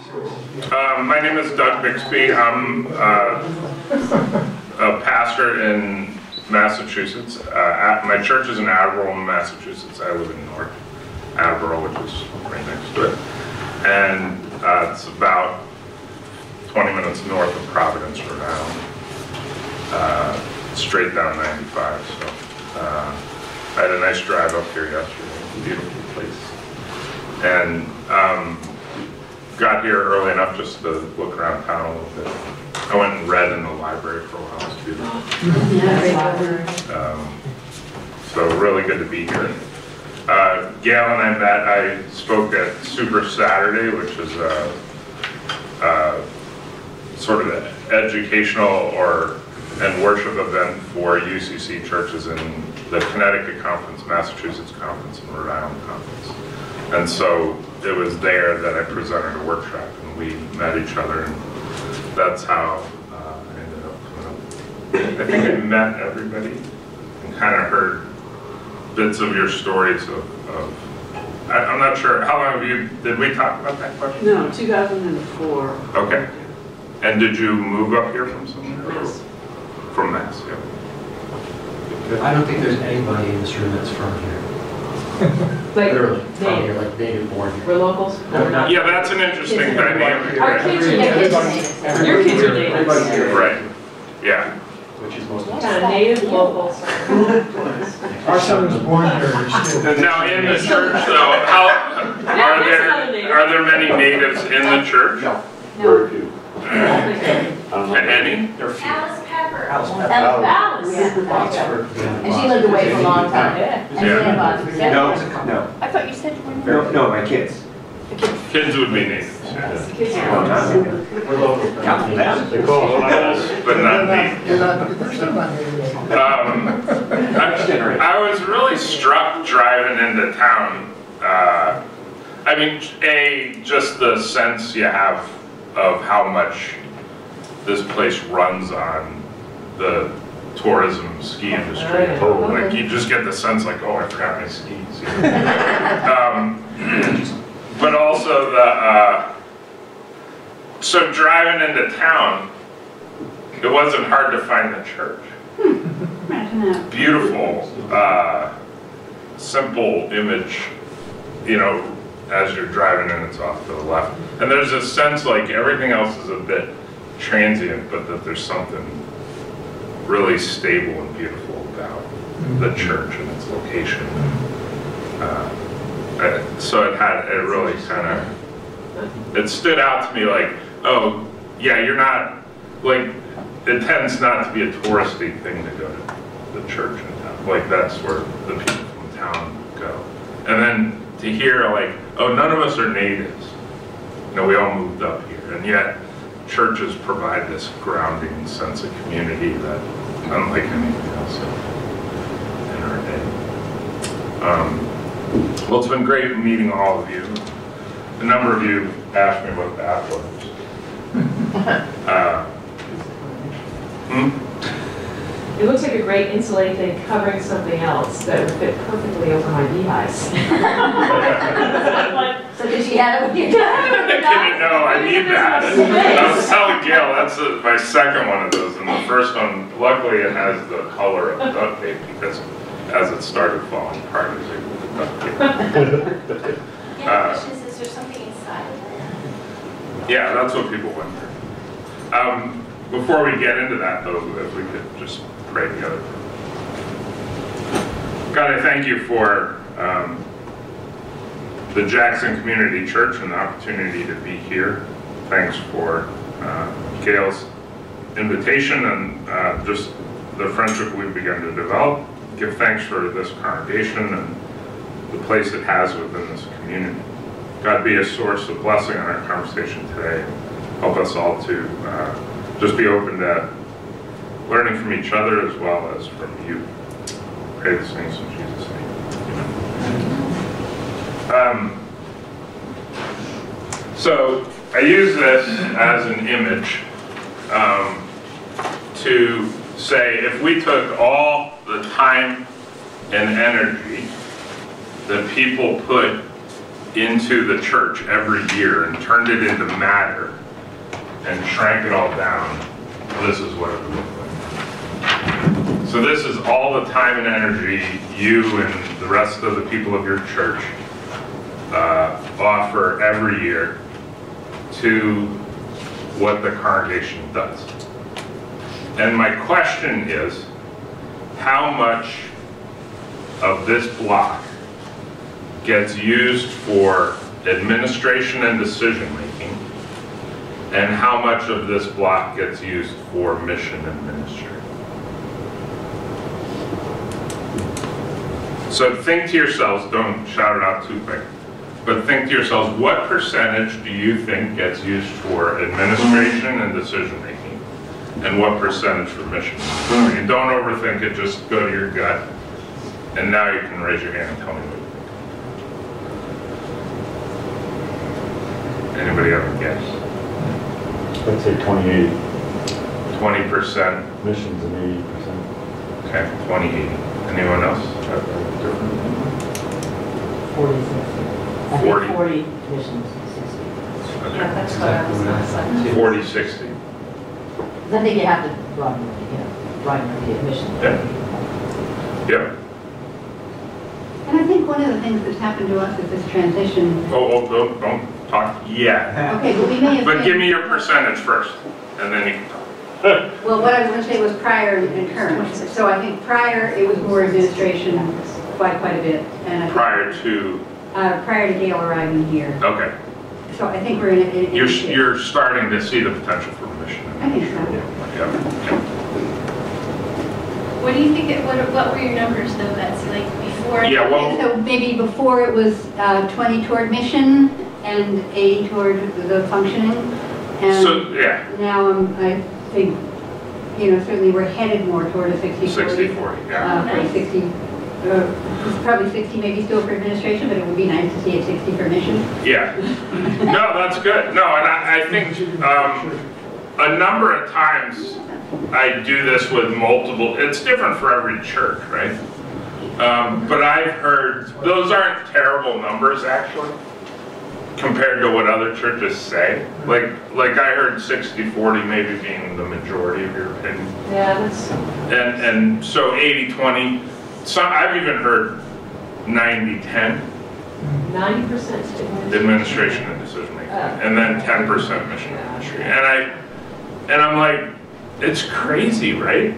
My name is Doug Bixby. I'm a pastor in Massachusetts. My church is in Attleboro, Massachusetts. I live in North Attleboro, which is right next to it. And it's about 20 minutes north of Providence, Rhode Island. Straight down 95. So I had a nice drive up here yesterday. Beautiful place. And got here early enough just to look around town a little bit. I went and read in the library for a while. It's beautiful. So really good to be here. Gail and I met. I spoke at Super Saturday, which is a sort of an educational and worship event for UCC churches in the Connecticut Conference, Massachusetts Conference, and Rhode Island Conference. And so it was there that I presented a workshop, and we met each other, and that's how I ended up coming up. I think I met everybody and kind of heard bits of your stories I'm not sure, how long have you, did we talk about that question? No, 2004. Okay. And did you move up here from somewhere? Mass. From Mass, yeah. I don't think there's anybody in this room that's from here. Like, literally, from here, like native born here. we're locals? No, not Yeah, that's an interesting dynamic. Our kids are native. Your kids are native. Right, yeah. Which is most of us. Kind of native locals. Our son was born here. Now in the church though, are there many natives in the church? No. Very few. Any? There are few. Alice Pepper. Alice Pepper. Alice. Oxford. And she lived away for a long time. Yeah. And she lived in Oxford. No. I thought you said you were. No, my kids. Kids would be natives, yeah. Kids Oh, are not them. We're local. Count them. But not me. I was really struck driving into town. I mean, just the sense you have of how much this place runs on the tourism ski industry. Like you just get the sense like, oh, I forgot my skis. But also so driving into town, it wasn't hard to find the church. Beautiful, simple image, you know, as you're driving in, it's off to the left. And there's a sense like everything else is a bit transient, but that there's something really stable and beautiful about the church and its location. So it really kind of, it stood out to me like, oh, yeah, you're not, like, it tends not to be a touristy thing to go to the church in town. Like, that's where the people from town go. And then to hear, like, oh, none of us are natives. You know, we all moved up here. And yet, churches provide this grounding sense of community that unlike anything else in our day. Well, it's been great meeting all of you. A number of you asked me what that was. It looks like a great insulating thing covering something else that would fit perfectly over my beehives. So did she have it with your dad? No, I need that. I was telling Gail, that's my second one of those, and the first one, luckily it has the color of duct tape because as it started falling apart, I was able to duct tape. Yeah, is there something inside of it? Yeah, that's what people wonder. Before we get into that, though, if we could just pray together. God, I thank you for the Jackson Community Church and the opportunity to be here. Thanks for Gail's invitation and just the friendship we've begun to develop. Give thanks for this congregation and the place it has within this community. God, be a source of blessing in our conversation today. Help us all to just be open to learning from each other as well as from you. Pray these things in Jesus' name. Amen. So I use this as an image to say if we took all the time and energy that people put into the church every year and turned it into matter and shrank it all down, this is what it would look like. So this is all the time and energy you and the rest of the people of your church offer every year to what the congregation does. And my question is, how much of this block gets used for administration and decision making, and how much of this block gets used for mission and ministry? So think to yourselves, don't shout it out too quick, but think to yourselves, what percentage do you think gets used for administration and decision making? And what percentage for mission? And don't overthink it, just go to your gut. And now you can raise your hand and tell me what you think. Anybody have a guess? I'd say 20-80. 20%. Missions and 80%. Okay, 20-80. Anyone else? 40-60. 40. 40 missions, 60. Okay. Yeah, that's what I was gonna say. 40-60. I think you have to broaden the admission. Yep. And I think one of the things that's happened to us is this transition. Oh, don't talk yet. Okay, but we may have. But give me your percentage first, and then you can talk. Well, what I was going to say was prior and current. So I think prior, it was more administration by quite a bit. And I think, prior to Gail arriving here. Okay. So I think we're in a. You're starting to see the potential for mission. I think so. Yeah. What do you think, what were your numbers though, Betsy, like before? Yeah, well, So maybe before it was 20 toward mission and 80 toward the functioning. And so, yeah. now I think, certainly we're headed more toward a 60-40. 60-40, yeah. Probably 60, probably 60 maybe still for administration, but it would be nice to see it 60 for mission. Yeah. No, that's good. No, and I think a number of times I do this with multiple, it's different for every church, right? But I've heard, those aren't terrible numbers actually, compared to what other churches say. Like I heard 60-40 maybe being the majority of your opinion. Yeah, that's. And so 80-20, I've even heard 90-10. 90% Administration and decision making, and then 10% mission and ministry. And I'm like, it's crazy, right?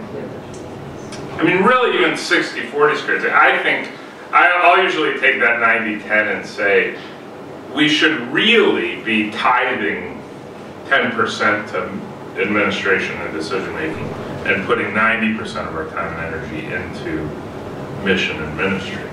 I mean, really, even 60-40 is crazy. I think I'll usually take that 90-10 and say we should really be tithing 10% to administration and decision making, and putting 90% of our time and energy into mission and ministry.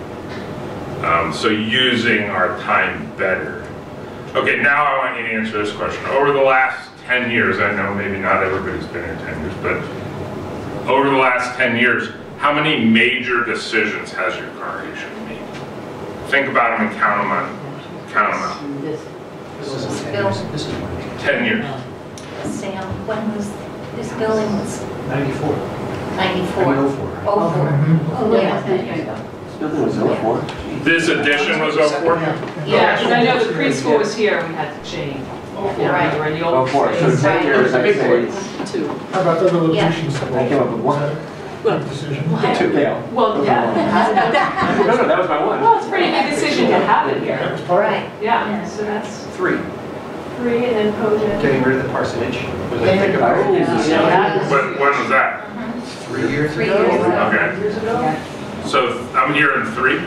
So using our time better. Okay, now I want you to answer this question. Over the last 10 years, I know maybe not everybody's been here 10 years, but over the last 10 years, how many major decisions has your congregation made? Think about them and count them out. This is Bill. 10 years. Sam, when was, this building was 94. 94? 04. Oh, Oh, yeah. yeah, centuries ago. Nothing was 04. This edition was 04? Yeah, because I know the preschool was here and we had to change. Yeah, Right. we're in the old 04, so space. 10 years, I'd say. two. How about the other locations? I came up with one. Good decision. Two, Gail. Well, yeah. No, that was my one. Well, it's a pretty big decision to have it here. Right. Yeah, so that's 3. 3 and then Poja. Getting rid of the parsonage. Was I Getting thinking rid about of it? the- When was that? 3 years 3 ago? years ago. Okay. Years ago? Yeah. So I'm hearing 3.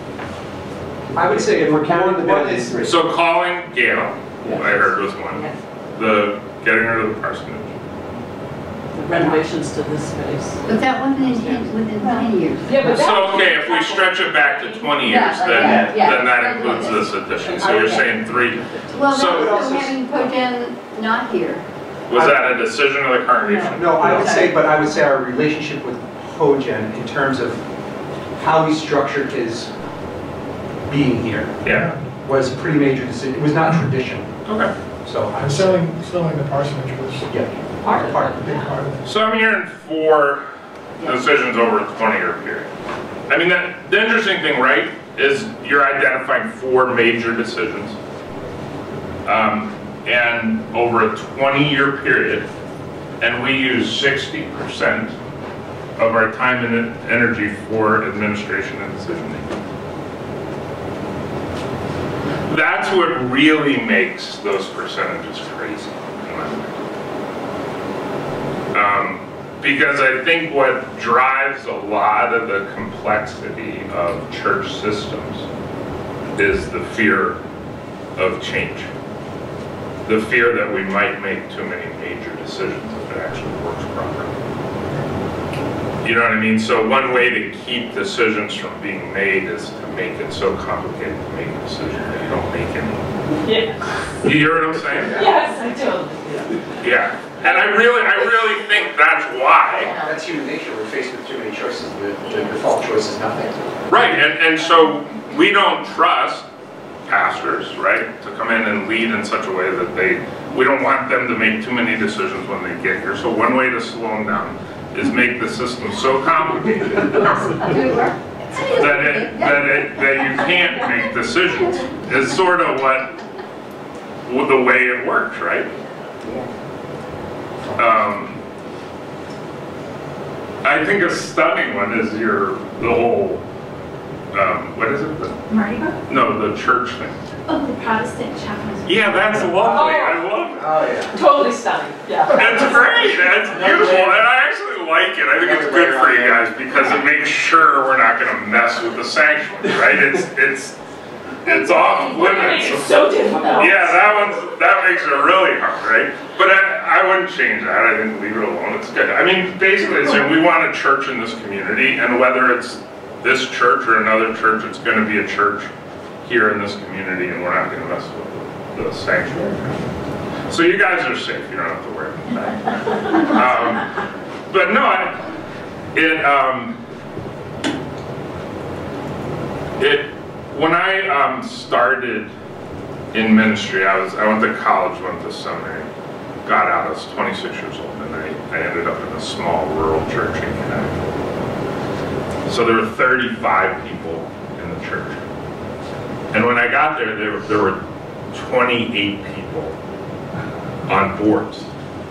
I would say if we're counting the One buildings, is 3. So calling Gail, Yeah. I heard was 1. Yes. The getting rid of the parsonage. The renovations to this space. But that wasn't within 10 years. Yeah, but So that. okay, if we stretch it back to 20 Yeah, years, like then that, yeah. then that includes this addition. So you're Okay. saying 3. Well, So- no, so having Pojen not here. Was that a decision of the congregation? no, I would say, but I would say our relationship with Hogen in terms of how he structured his being here Yeah. was a pretty major decision. It was not traditional. Okay. So I And would say, selling the parsonage was yeah. Part of Part it, of a big yeah. part of it. So I'm hearing 4 decisions over a 20-year period. I mean, the interesting thing, right, is you're identifying 4 major decisions. And over a 20-year period, and we use 60% of our time and energy for administration and decision making. That's what really makes those percentages crazy in my mind. Because I think what drives a lot of the complexity of church systems is the fear of change. The fear that we might make too many major decisions if it actually works properly. You know what I mean? So one way to keep decisions from being made is to make it so complicated to make a decision that you don't make any. Yeah. You hear what I'm saying? Yes, I do. Yeah. And I really think that's why. That's human nature. We're faced with too many choices. The default choice is nothing. Right, and so we don't trust pastors, right, to come in and lead in such a way that we don't want them to make too many decisions when they get here. So one way to slow them down is make the system so complicated that you can't make decisions. Is sort of the way it works, right? I think a stunning one is the whole, what is it? Mardi Gras? No, the church thing. Oh, the Protestant chaplains. Yeah, that's lovely. I love it. Oh, yeah. Totally stunning, yeah. It's great. It's beautiful, and I actually like it. I think it's good for you guys because it makes sure we're not going to mess with the sanctuary, right? It's off limits. It's so difficult. Yeah, that makes it really hard, right? But I wouldn't change that. I think leave it alone. It's good. I mean, basically, it's saying we want a church in this community, and whether it's this church or another church, it's going to be a church here in this community, and we're not going to mess with the sanctuary. So you guys are safe. You don't have to worry about that. But no, when I started in ministry, I went to college, went to seminary, got out. I was 26 years old, and I ended up in a small rural church in Connecticut. So there were 35 people in the church. And when I got there, there were 28 people on boards.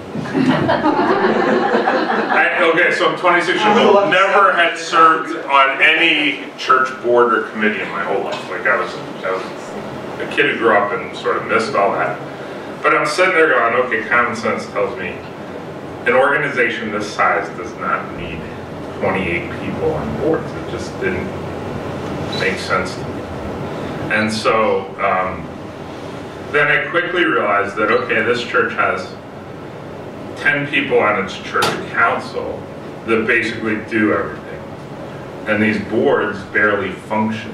Okay, so I'm 26 years old, never had served on any church board or committee in my whole life. Like I was a kid who grew up and sort of missed all that. But I'm sitting there going, okay, common sense tells me an organization this size does not need 28 people on boards. It just didn't make sense to me. And so then I quickly realized that, okay, this church has 10 people on its church council that basically do everything. And these boards barely function.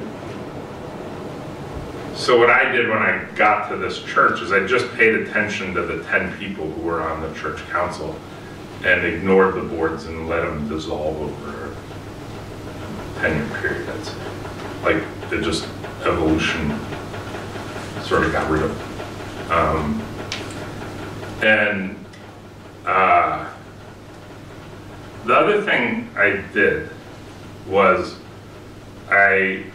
So what I did when I got to this church is I just paid attention to the 10 people who were on the church council and ignored the boards and let them dissolve over a 10-year period. That's like, it just, evolution sort of got rid of it. The other thing I did was I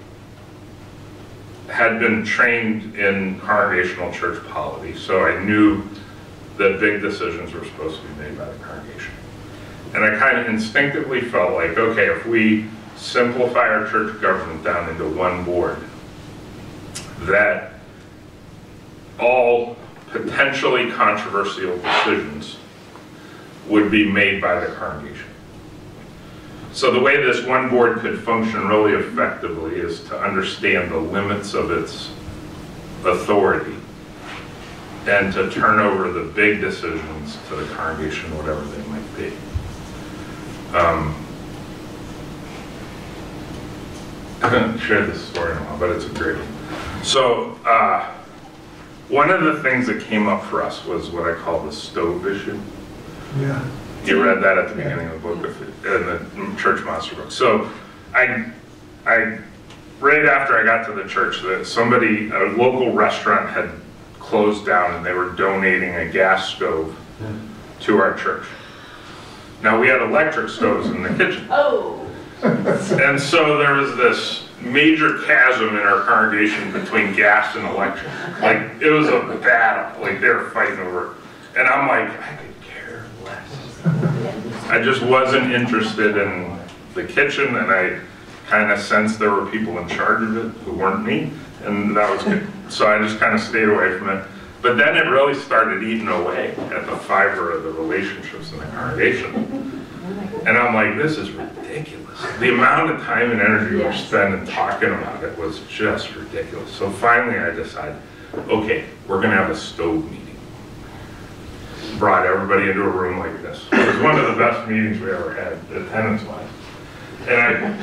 had been trained in congregational church polity, so I knew that big decisions were supposed to be made by the congregation. And I kind of instinctively felt like, okay, if we simplify our church government down into one board, that all potentially controversial decisions would be made by the congregation. So the way this one board could function really effectively is to understand the limits of its authority and to turn over the big decisions to the congregation, whatever they might be. I haven't shared this story in a while, but it's a great one. So one of the things that came up for us was what I call the stove issue. Yeah. You read that at the beginning of the book, in the Church Monster book. So I right after I got to the church, a local restaurant had closed down and they were donating a gas stove to our church. Now we had electric stoves in the kitchen. Oh. And so there was this major chasm in our congregation between gas and electric. Like, it was a battle, like they were fighting over. And I'm like, I could care less. I just wasn't interested in the kitchen, and I kind of sensed there were people in charge of it who weren't me, and that was good. So I just kind of stayed away from it. But then it really started eating away at the fiber of the relationships in the congregation. And I'm like, this is ridiculous. The amount of time and energy we're spending talking about it was just ridiculous. So finally I decided, okay, we're gonna have a stove meeting. Brought everybody into a room like this. It was one of the best meetings we ever had, attendance-wise. And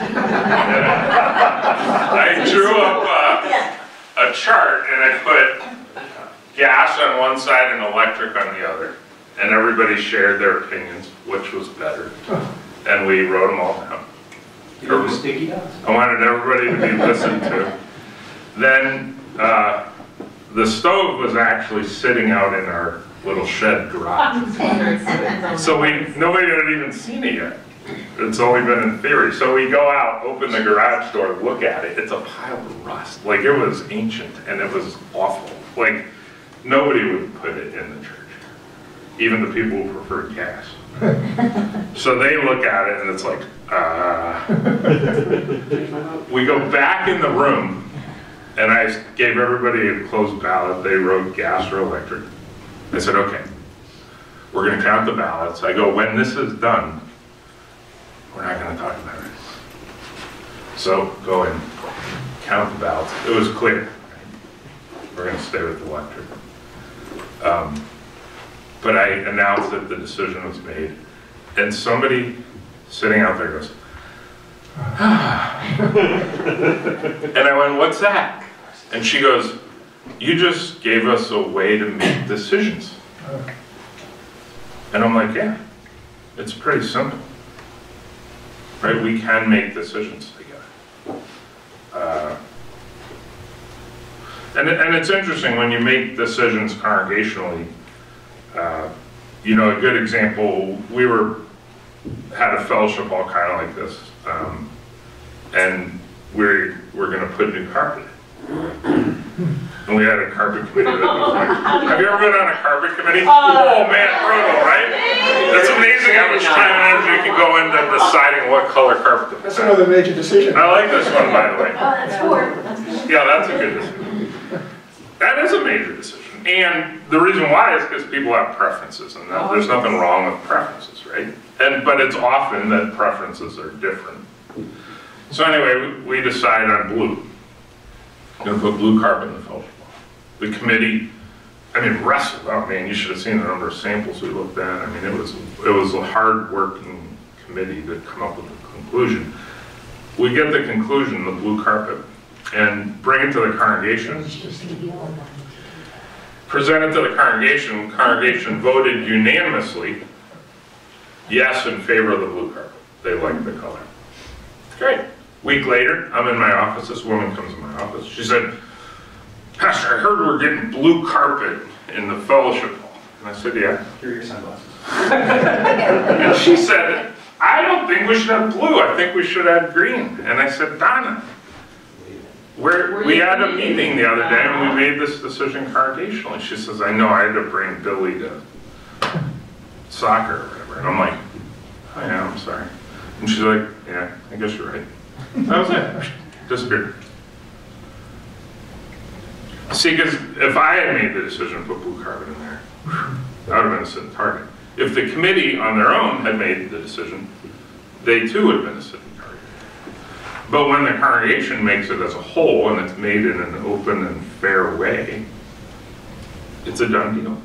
I drew up a chart, and I put gas on one side and electric on the other. And everybody shared their opinions, which was better. And we wrote them all down. Sticky dots. I wanted everybody to be listened to. Then the stove was actually sitting out in our little shed garage. So nobody had even seen it yet. It's only been in theory. So we go out, open the garage door, look at it. It's a pile of rust. Like, it was ancient and it was awful. Like, nobody would put it in the church. Even the people who prefer gas. So they look at it and it's like, We go back in the room and I gave everybody a closed ballot. They wrote gas or electric. I said, okay, we're gonna count the ballots. I go, when this is done, we're not gonna talk about it. So go and count the ballots. It was clear. We're gonna stay with electric. But I announced that the decision was made, and somebody sitting out there goes, and I went, what's that? And she goes, you just gave us a way to make decisions. And I'm like, yeah, it's pretty simple. Right, we can make decisions together. And it's interesting when you make decisions congregationally. You know, a good example, we had a fellowship hall kind of like this, and we're going to put new carpet in. And we had a carpet committee that was like, have you ever been on a carpet committee? Oh man, brutal, right? It's amazing how much time and energy can go into deciding what color carpet to put. That's another major decision. I like this one, by the way. Oh, that's four. Yeah, that's a good decision. That is a major decision. And the reason why is because people have preferences, and there's nothing wrong with preferences, right? But it's often that preferences are different. So anyway, we decided on blue. I'm gonna put blue carpet in the fellowship hall. The committee, wrestled. Oh man, you should have seen the number of samples we looked at. I mean, it was a hard-working committee to come up with a conclusion. We get the conclusion, the blue carpet, and bring it to the congregation. Present it to the congregation. Congregation voted unanimously yes in favor of the blue carpet. They liked the color. Great. Week later, I'm in my office. This woman comes in my office. She said, Pastor, I heard we're getting blue carpet in the fellowship hall. And I said, yeah. Here are your sunglasses. And she said, I don't think we should have blue. I think we should have green. And I said, Donna, we had a meeting the other day and we made this decision congregationally. She says, I know, I had to bring Billy to soccer or whatever. And I'm like, oh yeah, I'm sorry. And she's like, yeah, I guess you're right. That was it. Disappeared. See, because if I had made the decision to put blue carpet in there, that would have been a sitting target. If the committee on their own had made the decision, they too would have been a sitting target. But when the congregation makes it as a whole and it's made in an open and fair way, it's a done deal.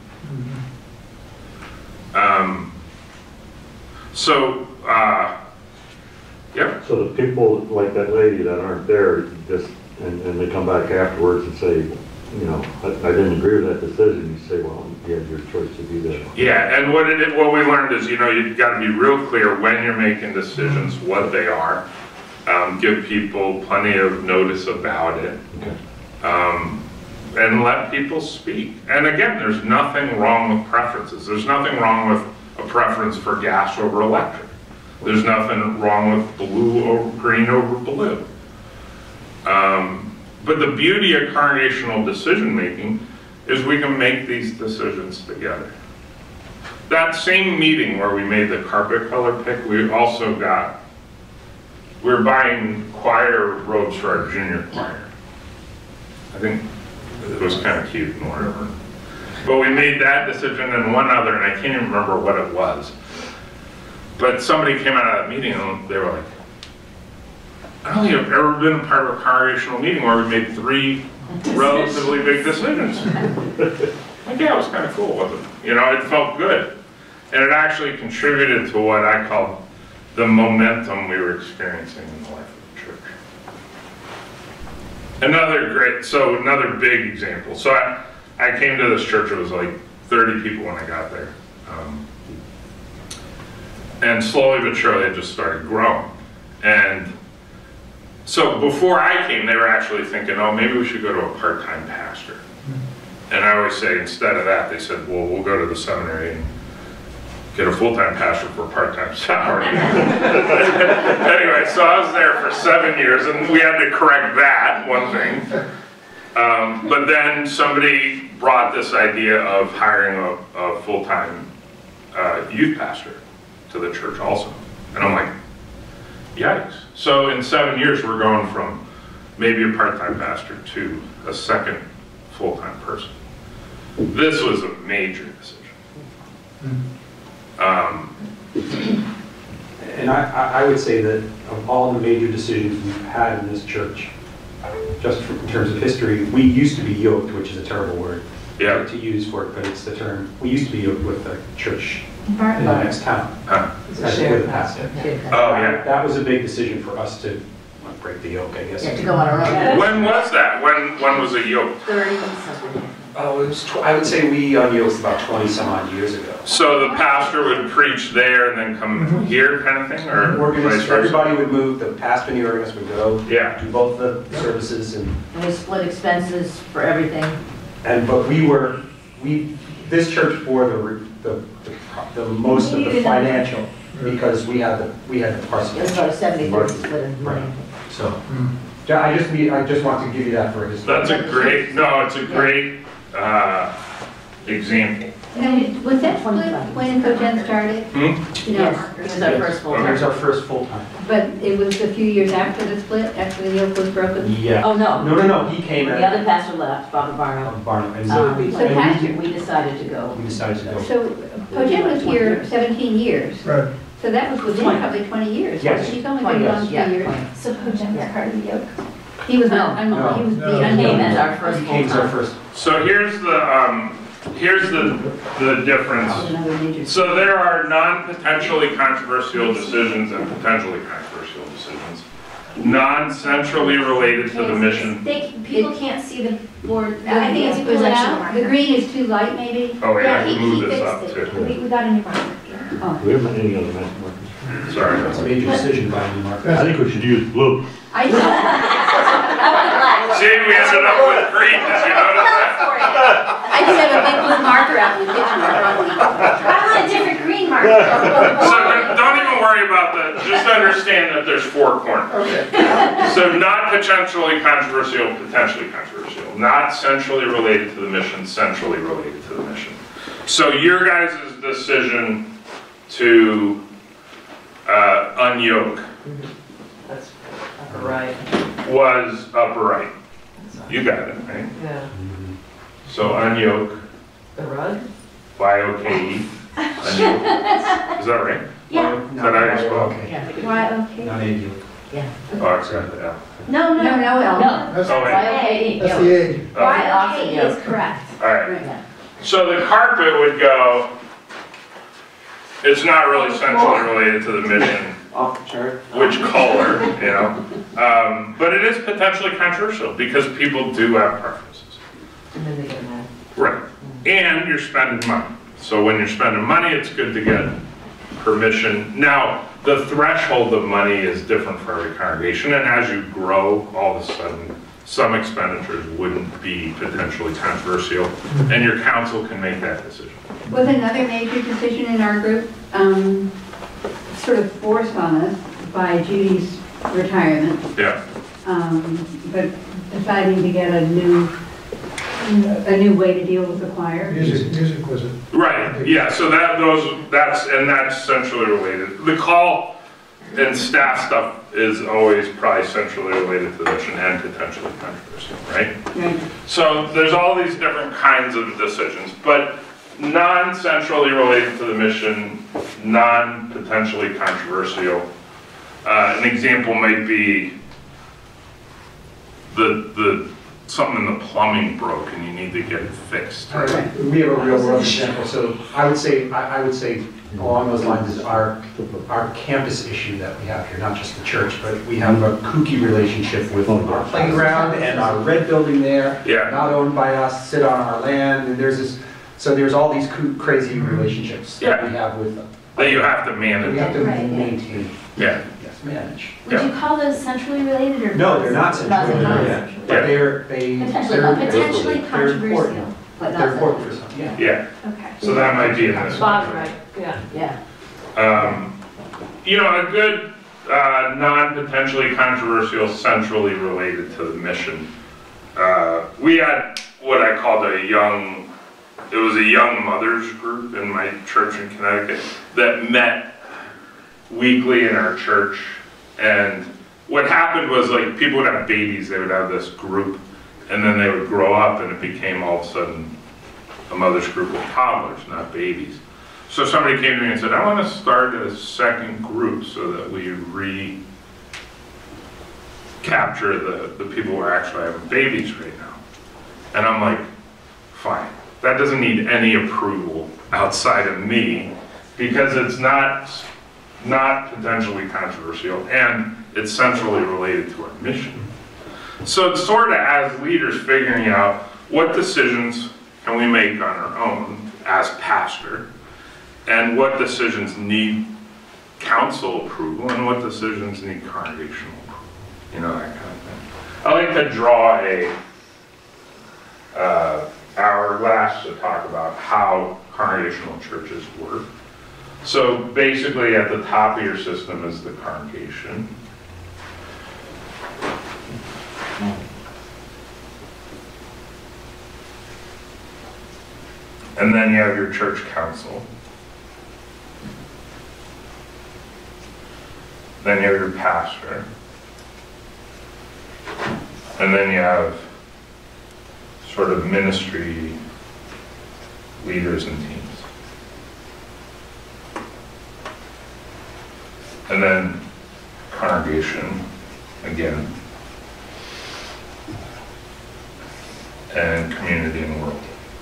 Yeah. So the people like that lady that aren't there, and they come back afterwards and say, you know, I didn't agree with that decision. You say, well, you had your choice to be there. Yeah, and what we learned is, you know, you've got to be real clear when you're making decisions, what they are. Give people plenty of notice about it. Okay. And let people speak. And again, there's nothing wrong with preferences. There's nothing wrong with a preference for gas over electric. There's nothing wrong with blue or green over blue. But the beauty of congregational decision-making is we can make these decisions together. That same meeting where we made the carpet color pick, we also got, we were buying choir robes for our junior choir. I think it was kind of cute and whatever. But we made that decision and one other, and I can't even remember what it was. But somebody came out of that meeting and they were like, I don't think I've ever been a part of a congregational meeting where we made 3 relatively big decisions. Like, yeah, it was kind of cool, wasn't it? You know, it felt good. And it actually contributed to what I call the momentum we were experiencing in the life of the church. Another big example. So I came to this church, it was like 30 people when I got there. And slowly but surely it just started growing. And so before I came, they were actually thinking, oh, maybe we should go to a part-time pastor. And I always say, instead of that, they said, well, we'll go to the seminary and get a full-time pastor for a part-time salary. Anyway, so I was there for 7 years, and we had to correct that, one thing. But then somebody brought this idea of hiring a full-time youth pastor to the church also. And I'm like, yikes. So in 7 years, we're going from maybe a part-time pastor to a second full-time person. This was a major decision. And I would say that of all the major decisions we've had in this church, just in terms of history, we used to be yoked, which is a terrible word to use for it, but it's the term. We used to be yoked with a church in the next town. It's a shared pastor. Oh, yeah. That was a big decision for us to break the yoke, I guess. Yeah, to go on our own. When was that? When was it yoked? 30-something. Oh, it was I would say we unyoked about 20 some odd years ago. So the pastor would preach there and then come here kind of thing, or vice versa? Everybody would move, the pastor and the organist would go, Yeah. do both the services, and we split expenses for everything. but this church bore the most of the financial, because we had the parsonage. It's about a 70-30 split in money. So, I just want to give you that for his. That's a great, it's a great example. And was that split when Cogen started? Hmm? Yes, it was our first full It was time. our first full time. But it was a few years after the split, after the yoke was broken? Yeah. Oh, no. No, he came The other pastor left, Father Barno. Barnum, and So pastor, We decided to go. we decided to go. so Cogen was here 17 years. Right. So that was within probably 20 years. Yes. He's only been on 2 years. So Pogen was part of the yoke? He was No. not, he was No. the He came unknown. as our first He full came as our time. first. So here's the difference. Another major. So there are non-potentially controversial decisions and potentially controversial decisions. Non-centrally related to the mission. People can't see the board. I think it's pull it possession. out. The green is too light, maybe? Oh wait, I Yeah, can he move this up fixed it. too. We got a new marker. Oh. Do we have any other magic markers? Sorry. That's a major decision by the market. I think we should use blue. I know. See, we ended up with green, did you notice that? I just have a big blue marker out in the kitchen. I want a different green marker. So don't even worry about that, just understand that there's 4 corners. So not potentially controversial, potentially controversial. Not centrally related to the mission, centrally related to the mission. So your guys' decision to unyoke That's upper right. was upper right. You got it, right? Yeah. So unyoke, The rug? Y-O-K-E. Unyoke. Is that right? Yeah. Is that how you spell it? Okay. Yeah, I think it was- Why, okay. Not maybe. Oh, it's got the L. No, No, no, L. No, That's, Oh, wait. Y-O-K-E. that's the age. Oh, Y-O-K is correct. all right. Yeah. So the carpet would go, it's not really centrally related to the mission, Off the chart. which color, you know? But it is potentially controversial because people do have preferences. And then they get mad. Right. And you're spending money. So when you're spending money, it's good to get permission. Now, the threshold of money is different for every congregation, and as you grow, all of a sudden, some expenditures wouldn't be potentially controversial, and your council can make that decision. Was another major decision in our group sort of forced on us by Judy's retirement. Yeah. But deciding to get a new way to deal with the choir. Music was it? Right, yeah, so that's centrally related. The call and staff stuff is always probably centrally related to the mission and potentially controversial, right? Right. So there's all these different kinds of decisions, but non-centrally related to the mission, non-potentially controversial. An example might be something in the plumbing broke and you need to get it fixed. Right. We have a real world example, so I would say along those lines is our campus issue that we have here, not just the church, but we have a kooky relationship with our playground and our red building there, not owned by us, sit on our land, and there's all these crazy relationships that we have with them. That you have to manage. We have to Right, yeah. maintain. Yeah. Yes, manage. Would you call those centrally related or? No, they're not centrally Not related, centrally. but Potentially they're controversial, important. but not. They're important for some, yeah. Yeah, Okay. so that might be in this. Bob's right, yeah. Yeah. A good non-potentially controversial, centrally related to the mission. We had what I called a young mothers group in my church in Connecticut that met weekly in our church. And what happened was, like, people would have babies, they would have this group, and then they would grow up and it became all of a sudden a mother's group of toddlers, not babies. So somebody came to me and said, I want to start a second group so that we recapture the people who are actually having babies right now. And I'm like, fine. That doesn't need any approval outside of me because it's not potentially controversial and it's centrally related to our mission. So it's sort of as leaders figuring out what decisions can we make on our own as pastor, and what decisions need council approval, and what decisions need congregational approval. That kind of thing. I like to draw a hourglass to talk about how congregational churches work. So basically at the top of your system is the congregation. And then you have your church council. Then you have your pastor. And then you have sort of ministry leaders and teams. And then congregation again. And community and world.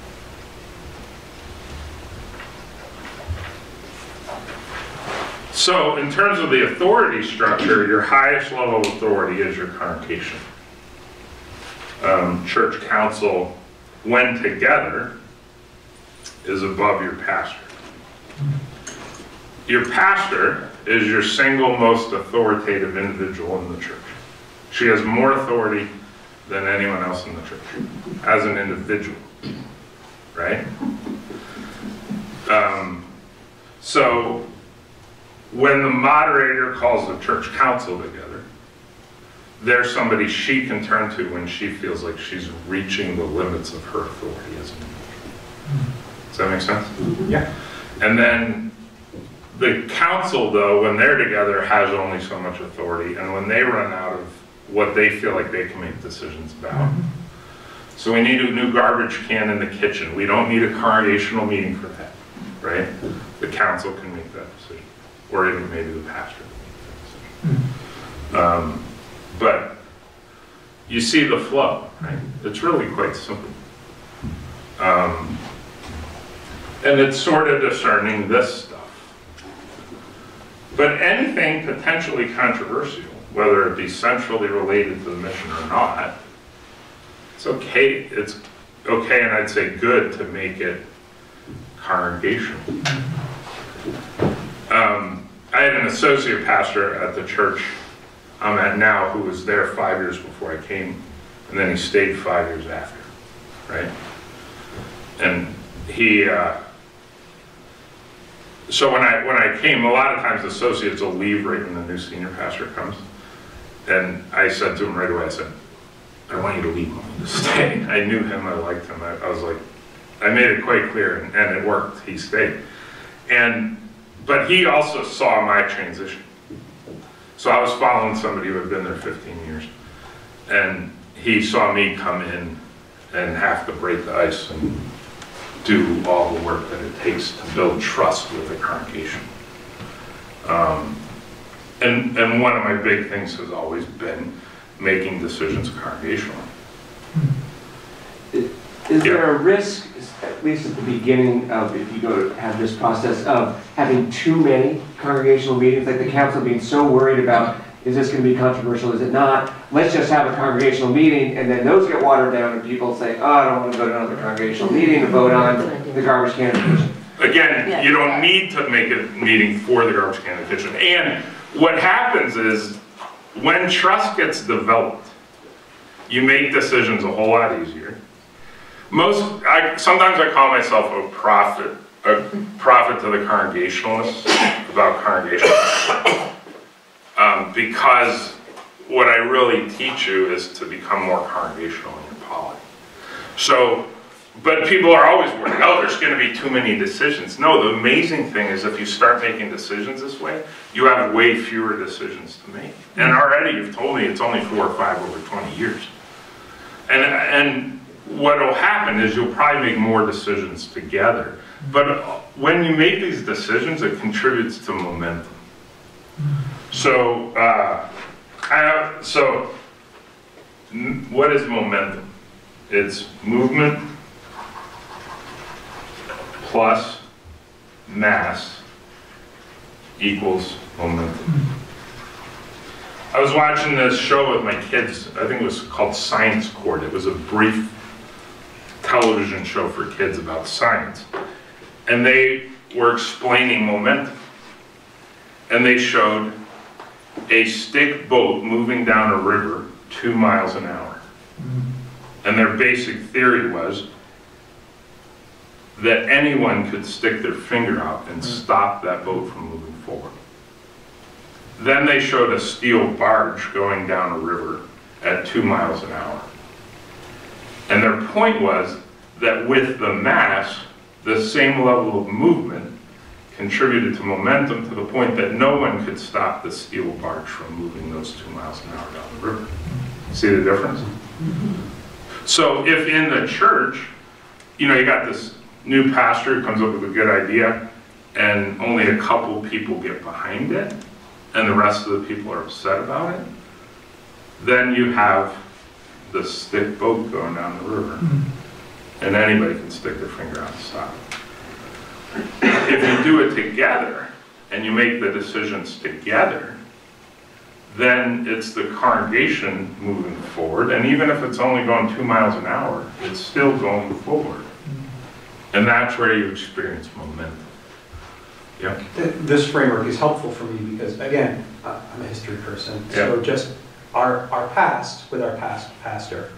So in terms of the authority structure, your highest level of authority is your congregation. Church council, when together, is above your pastor. Your pastor is your single most authoritative individual in the church. She has more authority than anyone else in the church, as an individual, right? So when the moderator calls the church council together, there's somebody she can turn to when she feels like she's reaching the limits of her authority as an individual. Does that make sense? Yeah. And then the council, though, when they're together, has only so much authority, and when they run out of what they feel like they can make decisions about. So we need a new garbage can in the kitchen. We don't need a congregational meeting for that, right? The council can make that decision, or even maybe the pastor can make that decision. But you see the flow, right? It's really quite simple. And it's sort of discerning this stuff. But anything potentially controversial, whether it be centrally related to the mission or not, it's okay. It's okay, and I'd say good, to make it congregational. I had an associate pastor at the church I'm at now who was there 5 years before I came, and then he stayed 5 years after, right? And he, so when I came, a lot of times associates will leave right when the new senior pastor comes. And I said to him right away, I said, I don't want you to leave, I want you to stay. I knew him, I liked him. I was like, I made it quite clear, and it worked. He stayed. But he also saw my transition. So I was following somebody who had been there 15 years. And he saw me come in and have to break the ice and do all the work that it takes to build trust with the congregation. And one of my big things has always been making decisions congregationally. Is there a risk, at least at the beginning of, if you go to have this process, of having too many congregational meetings, like the council being so worried about, is this going to be controversial, is it not? Let's just have a congregational meeting, and then those get watered down, and people say, oh, I don't want to go to another congregational meeting to vote on the garbage can petition. Again, you don't need to make a meeting for the garbage can petition. And what happens is, when trust gets developed, you make decisions a whole lot easier. Sometimes I call myself a prophet to the Congregationalists about congregationalism. Because what I really teach you is to become more congregational in your polity. So, but people are always worried, oh, there's going to be too many decisions. No, the amazing thing is if you start making decisions this way, you have way fewer decisions to make. And already you've told me it's only 4 or 5 over 20 years. And what will happen is you'll probably make more decisions together. But when you make these decisions, it contributes to momentum. So, what is momentum? It's movement plus mass equals momentum. I was watching this show with my kids, I think it was called Science Court. It was a brief television show for kids about science. And they were explaining momentum. And they showed a stick boat moving down a river 2 miles an hour. And their basic theory was that anyone could stick their finger out and stop that boat from moving forward. Then they showed a steel barge going down a river at 2 miles an hour. And their point was that with the mass, the same level of movement contributed to momentum to the point that no one could stop the steel barge from moving those 2 miles an hour down the river. See the difference? So if in the church, you know, you got this new pastor who comes up with a good idea and only a couple people get behind it and the rest of the people are upset about it, then you have the stick boat going down the river and anybody can stick their finger out and stop it. If you do it together and you make the decisions together, then it's the congregation moving forward, and even if it's only going 2 miles an hour, it's still going forward. And that's where you experience momentum. Yeah. This framework is helpful for me because, again, I'm a history person, so just our past with our past pastor.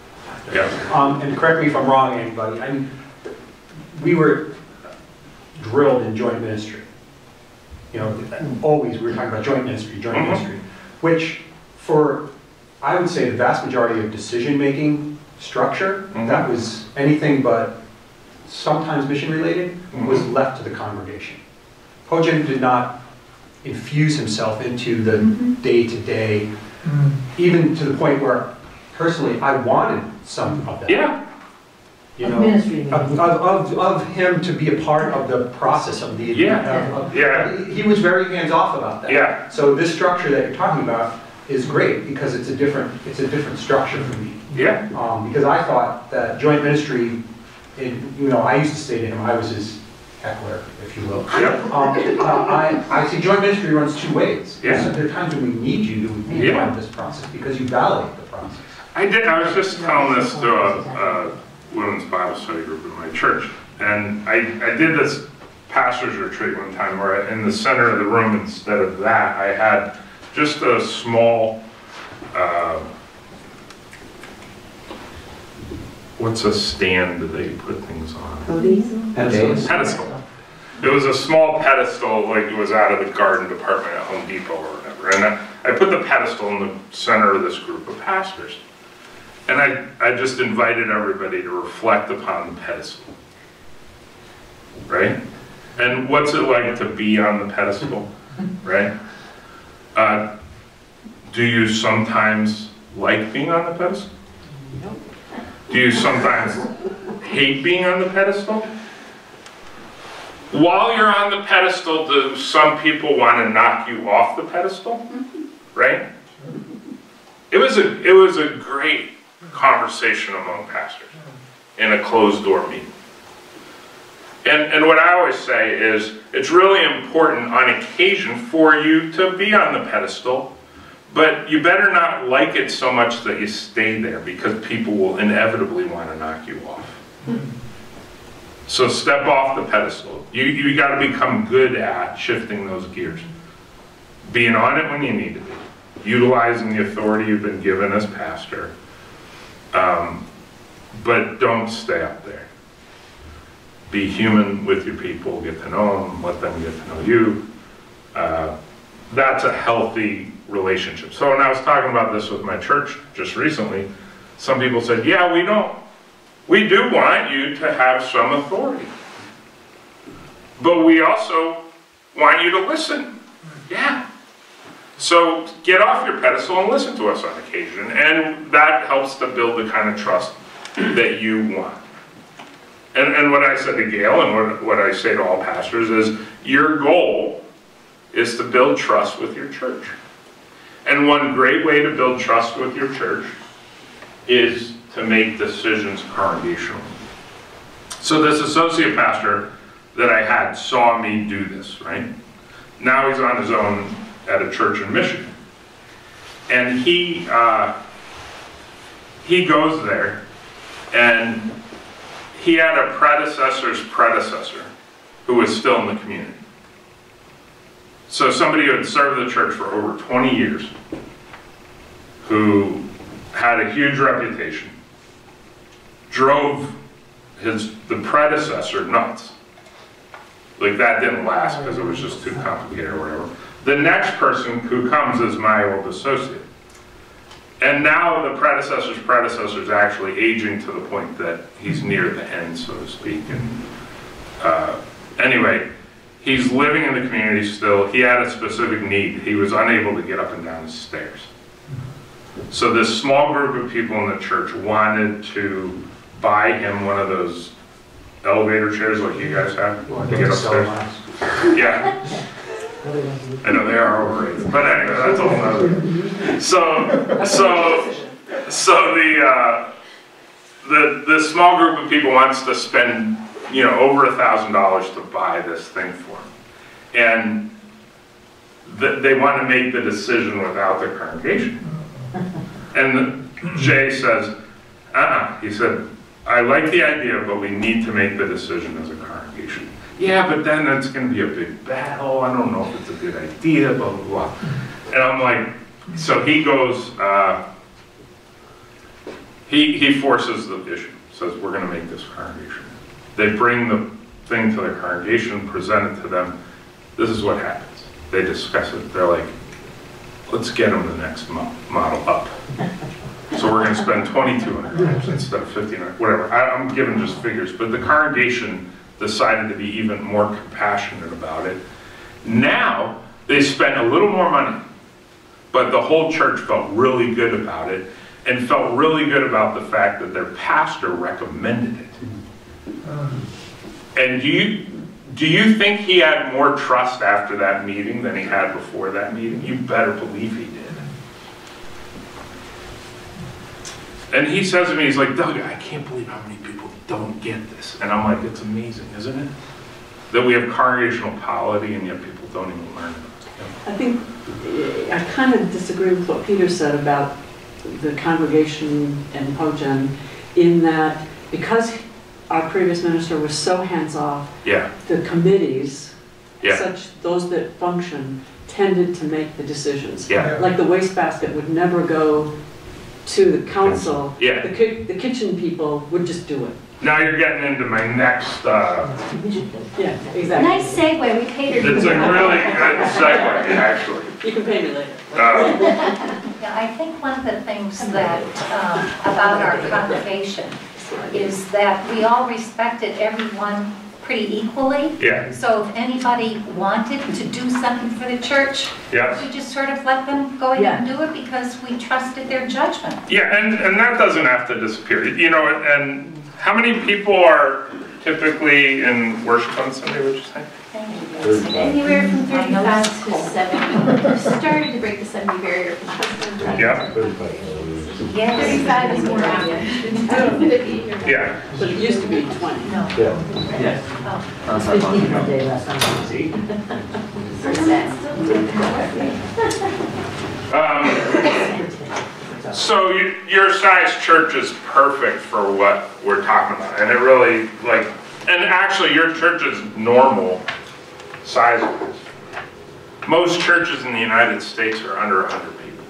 And correct me if I'm wrong, anybody. I mean, we were drilled in joint ministry. You know, always we were talking about joint ministry, which for, I would say, the vast majority of decision-making structure, that was anything but sometimes mission-related, was left to the congregation. Pojen did not infuse himself into the day-to-day, even to the point where, personally, I wanted some of that. Yeah. You know, of him to be a part of the process of the he was very hands-off about that. Yeah. So this structure that you're talking about is great because it's a different structure for me. Yeah. Because I thought that joint ministry, you know, I used to say to him, I was his heckler, if you will. I see joint ministry runs 2 ways. Yeah. So there are times when we need you to be part of this process because you validate the process. I was just telling this to a women's Bible study group in my church. And I did this pastor's retreat one time where in the center of the room, instead of that, I had just a small, what's a stand that you put things on? Pedestal. It was a small pedestal, like it was out of the garden department at Home Depot or whatever. And I put the pedestal in the center of this group of pastors. And I just invited everybody to reflect upon the pedestal, right? And what's it like to be on the pedestal, right? Do you sometimes like being on the pedestal? Do you sometimes hate being on the pedestal? While you're on the pedestal, do some people want to knock you off the pedestal? Right? It was a great conversation among pastors in a closed door meeting. And what I always say is, it's really important on occasion for you to be on the pedestal, but you better not like it so much that you stay there, because people will inevitably want to knock you off. So step off the pedestal. You got to become good at shifting those gears. Being on it when you need to be. Utilizing the authority you've been given as pastor. But don't stay up there. Be human with your people, get to know them, let them get to know you. That's a healthy relationship. So when I was talking about this with my church just recently, some people said, yeah, we do want you to have some authority. But we also want you to listen. Yeah. So get off your pedestal and listen to us on occasion. And that helps to build the kind of trust that you want. And what I said to Gail, and what I say to all pastors is, your goal is to build trust with your church. And one great way to build trust with your church is to make decisions congregationally. So this associate pastor that I had saw me do this, right? Now he's on his own at a church in Michigan. And he goes there, and he had a predecessor's predecessor who was still in the community. So somebody who had served the church for over 20 years, who had a huge reputation, drove the predecessor nuts. Like, that didn't last because it was just too complicated or whatever. The next person who comes is my old associate. And now the predecessor's predecessor is actually aging to the point that he's near the end, so to speak. And anyway, he's living in the community still. He had a specific need. He was unable to get up and down the stairs. So this small group of people in the church wanted to buy him one of those elevator chairs like you guys have to get upstairs. Yeah. I know they are overrated, but anyway, that's a whole nother. So the small group of people wants to spend, over $1,000 to buy this thing for him, and they want to make the decision without the congregation. And Jay says, he said, I like the idea, but we need to make the decision as a congregation. Yeah, but then it's going to be a big battle. I don't know if it's a good idea, blah, blah, blah. And I'm like, so he goes, he forces the issue, says, we're going to make this congregation. They bring the thing to the congregation, present it to them. This is what happens. They discuss it. They're like, let's get them the next model up. So we're going to spend $2,200 instead of $1,500, whatever. I'm giving just figures, but the congregation decided to be even more compassionate about it. Now, they spent a little more money, but the whole church felt really good about it, and felt really good about the fact that their pastor recommended it. And do you think he had more trust after that meeting than he had before that meeting? You better believe he did. And he says to me, he's like, Doug, I can't believe how many people don't get this. And I'm like, it's amazing, isn't it? That we have congregational polity and yet people don't even learn it. I think I kind of disagree with what Peter said about the congregation and POGEN, in that because our previous minister was so hands-off, the committees, those that function, tended to make the decisions. Like the wastebasket would never go to the council. The kitchen people would just do it. Now you're getting into my next... yeah, exactly. Nice segue, we catered. It's a really good segue, actually. You can pay me later. Yeah, I think one of the things that, about our congregation is that we all respected everyone pretty equally. Yeah. So if anybody wanted to do something for the church, Yeah. we just sort of let them go ahead and do it because we trusted their judgment. Yeah, and that doesn't have to disappear. You know, and how many people are typically in worship on Sunday, would you say? Anywhere from 35 to 70. Started to break the 70 barrier for my husband. Yeah. 35 is more average. Yeah. But it used to be 20. No. Yeah. Yes. Oh. 15 per day last time. So your size church is perfect for what we're talking about, and it really, like, and actually your church is normal size. Most churches in the United States are under 100 people.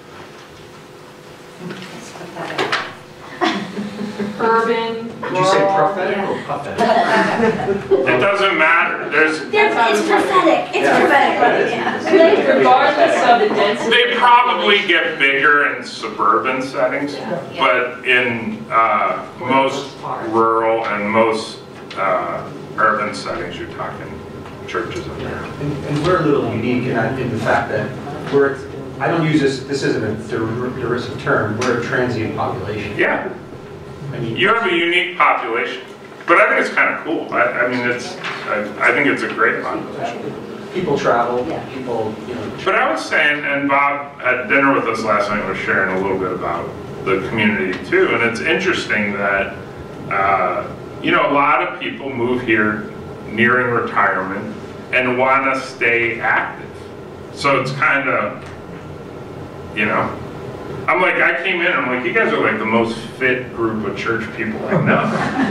Let's put that out. Urban, Did you say rural. prophetic or prophetic? It doesn't matter. It's prophetic. It's prophetic. Regardless of the density. They probably get bigger in suburban settings, but in most rural and most urban settings, you're talking churches in there. And we're a little unique in the fact that we're, I don't use this isn't a derisive term, we're a transient population. Yeah. I mean, You have a unique population, but I think it's kind of cool. I mean, I think it's a great population. people travel, people, you know. But I was saying, and Bob had dinner with us last night, was sharing a little bit about the community too, and it's interesting that, you know, a lot of people move here nearing retirement and want to stay active. So it's kind of, you know, I'm like, I came in, I'm like, you guys are like the most fit group of church people I know.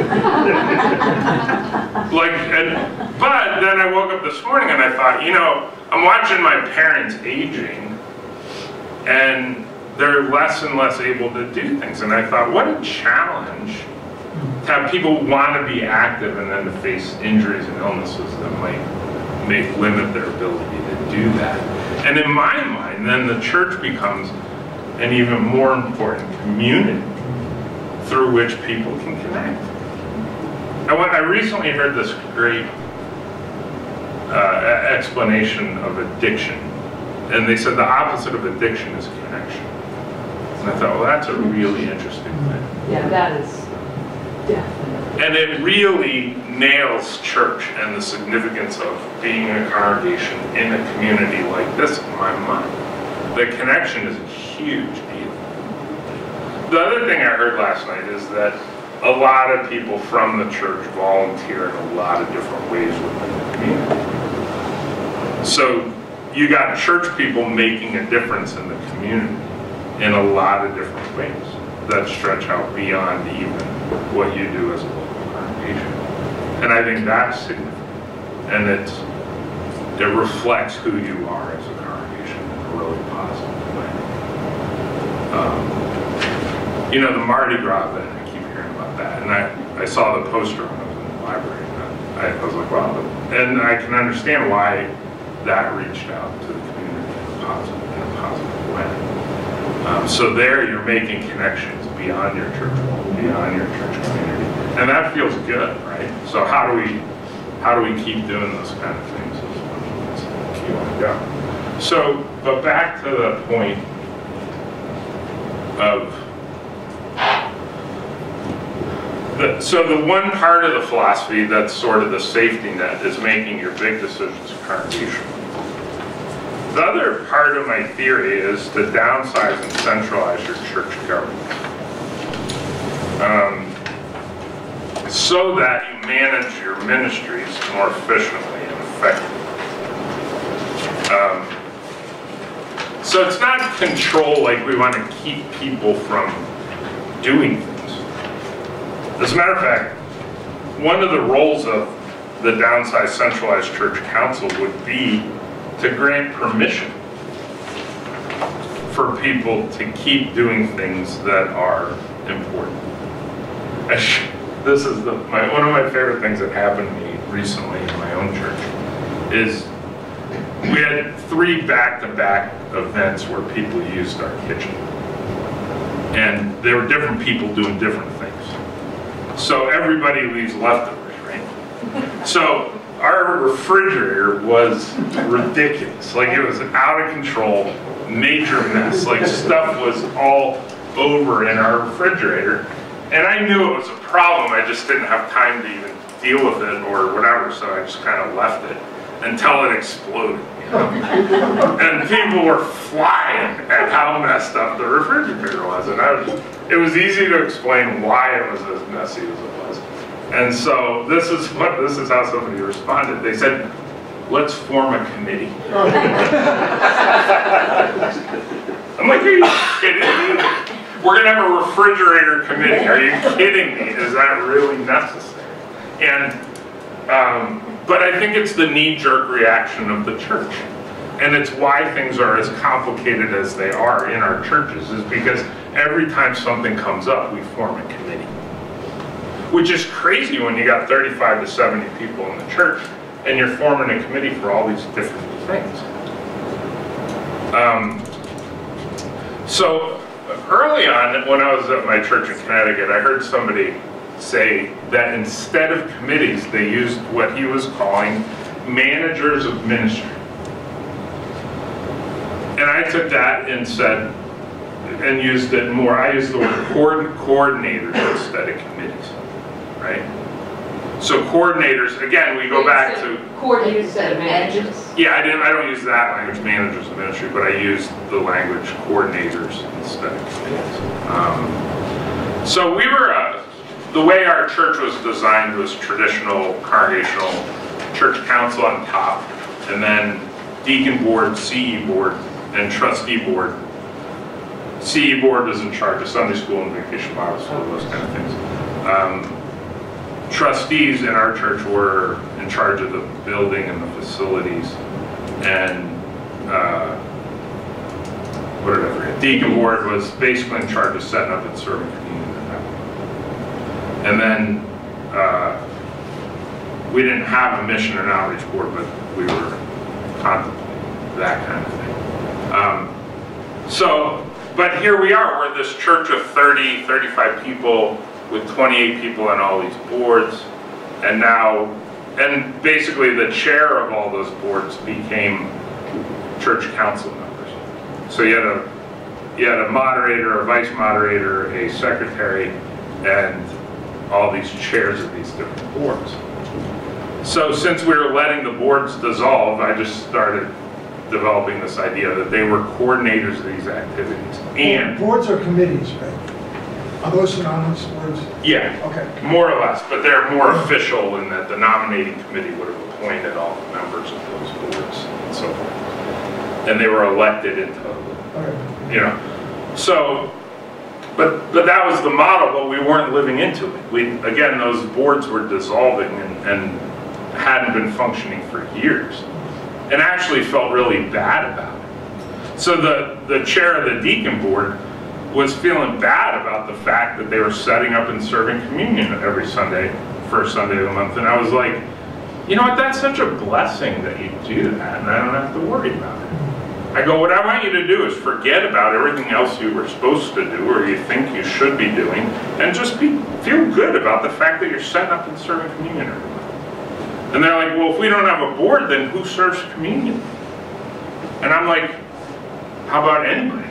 But then I woke up this morning and I thought, you know, I'm watching my parents aging and they're less and less able to do things. And I thought, what a challenge to have people want to be active and then to face injuries and illnesses that might limit their ability to do that. And in my mind, then the church becomes an even more important community through which people can connect. I recently heard this great explanation of addiction, and they said the opposite of addiction is connection. And I thought, well, that's a really interesting thing. Yeah, that is definitely. And it really nails church and the significance of being a congregation in a community like this in my mind. The connection is a huge deal. The other thing I heard last night is that a lot of people from the church volunteer in a lot of different ways within the community. So you got church people making a difference in the community in a lot of different ways that stretch out beyond even what you do as a local congregation. And I think that's significant. And it reflects who you are as a congregation in a really positive way. You know, the Mardi Gras event, I keep hearing about that. And I saw the poster when I was in the library. And I was like, wow. And I can understand why that reached out to the community in a positive way. So there you're making connections beyond your church wall, beyond your church community. And that feels good, right? So how do we keep doing those kind of things as you want to go? So, but back to the point of so the one part of the philosophy that's sort of the safety net is making your big decisions congregational. The other part of my theory is to downsize and centralize your church government. So that you manage your ministries more efficiently and effectively. So it's not control, like we want to keep people from doing things. As a matter of fact, one of the roles of the downsized centralized church council would be to grant permission for people to keep doing things that are important. This is one of my favorite things that happened to me recently in my own church is we had 3 back-to-back events where people used our kitchen. And there were different people doing different things. So everybody leaves leftovers, right? So our refrigerator was ridiculous. Like, it was out of control, major mess. Like, stuff was all over in our refrigerator. And I knew it was a problem, I just didn't have time to even deal with it or whatever, so I just kind of left it until it exploded. You know? And people were flying at how messed up the refrigerator was. And it was easy to explain why it was as messy as it was. And so this is how somebody responded. They said, let's form a committee. I'm like, are you kidding me? We're gonna have a refrigerator committee. Are you kidding me? Is that really necessary? And, but I think it's the knee-jerk reaction of the church. And it's why things are as complicated as they are in our churches, is because every time something comes up, we form a committee. Which is crazy when you got 35 to 70 people in the church, and you're forming a committee for all these different things. So early on, when I was at my church in Connecticut, I heard somebody say that instead of committees, they used what he was calling managers of ministry. And I took that and said, and used it more, I used the word coordinators instead of committees, right? So coordinators, again, we go back to... Coordinators instead of managers. Yeah, I don't use that language, managers of ministry, but I used the language coordinators instead of committees. So we were, the way our church was designed was traditional congregational church council on top, and then deacon board, CE board, and trustee board. CE board was in charge of Sunday school and vacation Bible school, those kind of things. Trustees in our church were in charge of the building and the facilities, and what did I forget? Deacon board was basically in charge of setting up and serving communion and that. And then we didn't have a mission and outreach board, but we were contemplating that kind of thing. But here we are, we're this church of 30, 35 people with 28 people on all these boards, and basically the chair of all those boards became church council members. So you had a moderator, a vice moderator, a secretary, and all these chairs of these different boards. So since we were letting the boards dissolve, I just started developing this idea that they were coordinators of these activities. And boards or committees, right? Are those synonymous words? Yeah, okay, more or less, but they're more official in that the nominating committee would have appointed all the members of those boards and so forth. And they were elected into, okay. you know. So, but that was the model, but we weren't living into it. Again, those boards were dissolving and hadn't been functioning for years, and actually felt really bad about it. So the chair of the deacon board was feeling bad about the fact that they were setting up and serving communion every Sunday, first Sunday of the month. And I was like, you know what, that's such a blessing that you do that, and I don't have to worry about it. I go, what I want you to do is forget about everything else you were supposed to do or you think you should be doing, and just feel good about the fact that you're setting up and serving communion every month. And they're like, well, if we don't have a board, then who serves communion? And I'm like, how about anybody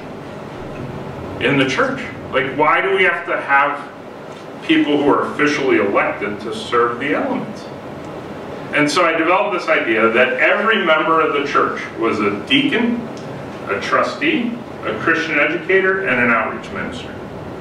in the church? Like, why do we have to have people who are officially elected to serve the elements? And so I developed this idea that every member of the church was a deacon, a trustee, a Christian educator, and an outreach minister.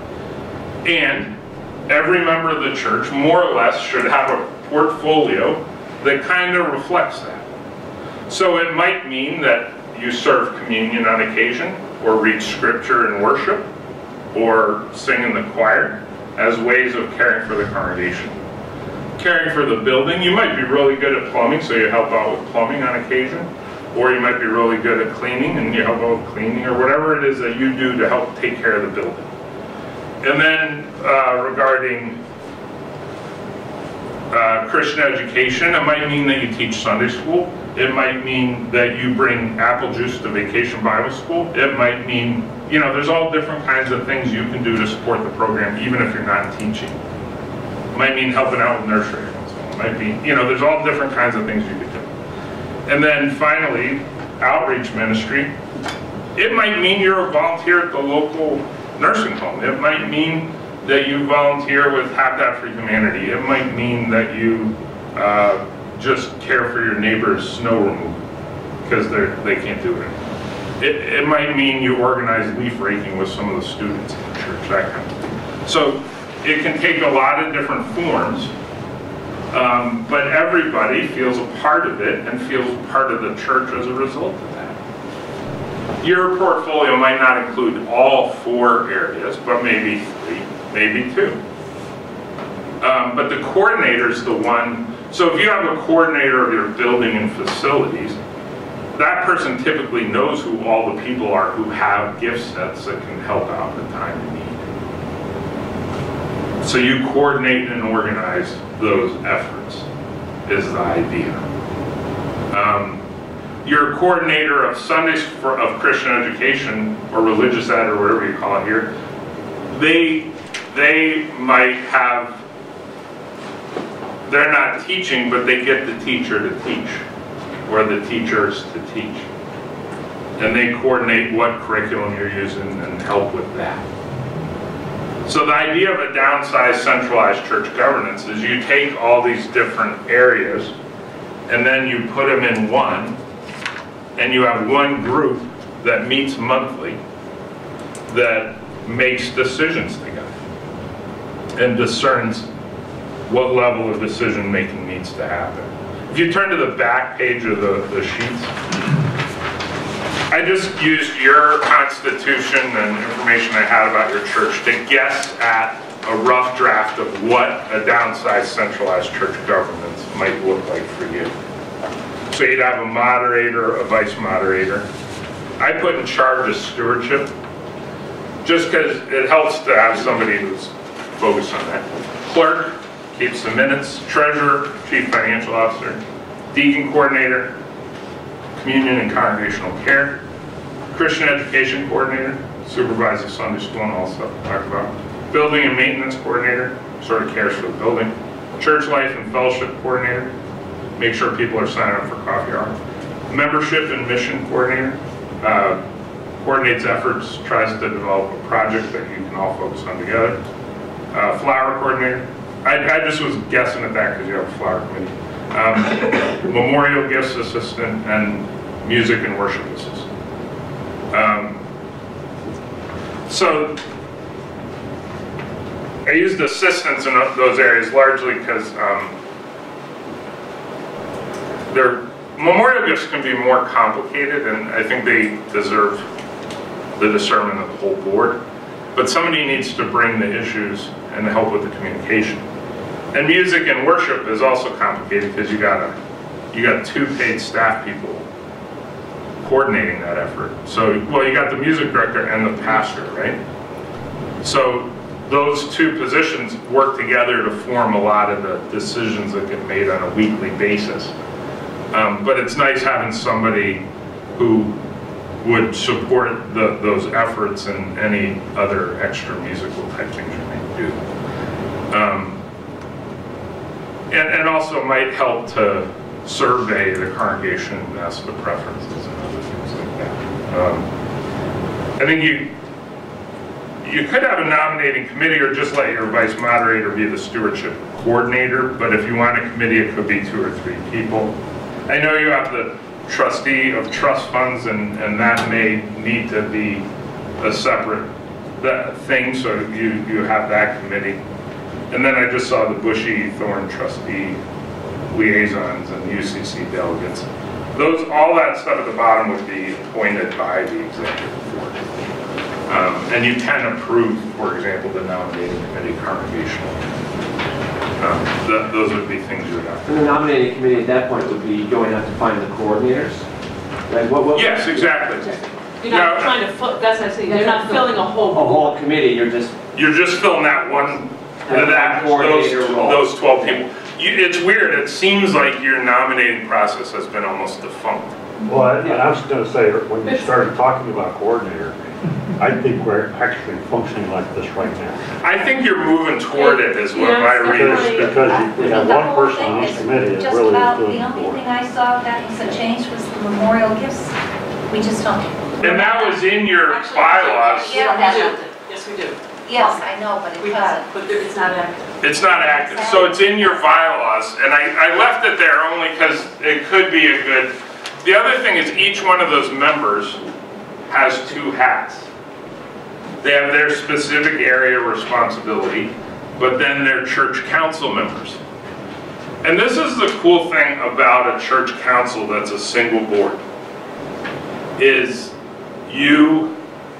And every member of the church, more or less, should have a portfolio that kind of reflects that. So it might mean that you serve communion on occasion, or read scripture and worship, or sing in the choir as ways of caring for the congregation. Caring for the building, you might be really good at plumbing, so you help out with plumbing on occasion, or you might be really good at cleaning and you help out with cleaning, or whatever it is that you do to help take care of the building. And then regarding Christian education, it might mean that you teach Sunday school, It might mean that you bring apple juice to Vacation Bible School. It might mean, you know, there's all different kinds of things you can do to support the program, even if you're not teaching. It might mean helping out with nursery. It might be, you know, there's all different kinds of things you could do. And then finally, outreach ministry. It might mean you're a volunteer at the local nursing home. It might mean that you volunteer with Habitat for Humanity. It might mean that you just care for your neighbor's snow removal because they can't do it. It might mean you organize leaf raking with some of the students in the church, that kind of thing. So it can take a lot of different forms, but everybody feels a part of it and feels part of the church as a result of that. Your portfolio might not include all 4 areas, but maybe 3, maybe 2. But the coordinator is the one. So if you have a coordinator of your building and facilities, that person typically knows who all the people are who have gift sets that can help out in the time of need. So you coordinate and organize those efforts is the idea. Your coordinator of Sundays of Christian education or religious ed or whatever you call it here, they might have, they're not teaching, but they get the teacher to teach, or the teachers to teach. And they coordinate what curriculum you're using and help with that. So the idea of a downsized centralized church governance is you take all these different areas and then you put them in one, and you have one group that meets monthly that makes decisions together and discerns what level of decision making needs to happen. If you turn to the back page of the sheets, I just used your constitution and information I had about your church to guess at a rough draft of what a downsized centralized church governance might look like for you. So you'd have a moderator, a vice moderator. I put in charge of stewardship, just because it helps to have somebody who's focused on that. Clerk keeps the minutes, treasurer, chief financial officer, deacon coordinator, communion and congregational care, Christian education coordinator, supervises Sunday school and all stuff we talked about, building and maintenance coordinator, sort of cares for the building, church life and fellowship coordinator, make sure people are signing up for coffee hour, membership and mission coordinator, coordinates efforts, tries to develop a project that you can all focus on together, flower coordinator. I just was guessing at that because you have a flower committee. Memorial gifts assistant and music and worship assistant. So I used assistants in those areas largely because their memorial gifts can be more complicated, and I think they deserve the discernment of the whole board. But somebody needs to bring the issues and help with the communication. And music and worship is also complicated because you got 2 paid staff people coordinating that effort. So, well, you got the music director and the pastor, right? So those 2 positions work together to form a lot of the decisions that get made on a weekly basis. But it's nice having somebody who would support those efforts and any other extra musical type things you might do. And also might help to survey the congregation and ask the preferences and other things like that. I think you could have a nominating committee or just let your vice moderator be the stewardship coordinator, but if you want a committee, it could be 2 or 3 people. I know you have the trustee of trust funds, and that may need to be a separate thing, so you have that committee. And then I just saw the Bushy Thorn trustee liaisons and UCC delegates. All that stuff at the bottom would be appointed by the executive board. And you can approve, for example, the nominating committee congregational. Those would be things you would have to. And the nominating committee at that point would be going out to find the coordinators? Like what Yes, exactly. You're not trying to, that's what I say, you're not filling a whole committee, you're just filling that one, those 12 people. it's weird. It seems like your nominating process has been almost defunct. Well, and I was gonna say, when you started talking about coordinator, I think we're actually functioning like this right now. I think you're moving toward it is what my read is. Because we have one person on each committee that really is doing The the only board. thing I saw that was a change was the memorial gifts. We just don't. And that was in your bylaws. We don't have to. Yes, we do. Yes, I know, but it We doesn't. have, but it's not active. It's not active, so it's in your bylaws, and I left it there only because it could be a good. The other thing is each one of those members has 2 hats. They have their specific area of responsibility, but then they're church council members. And this is the cool thing about a church council that's a single board, is you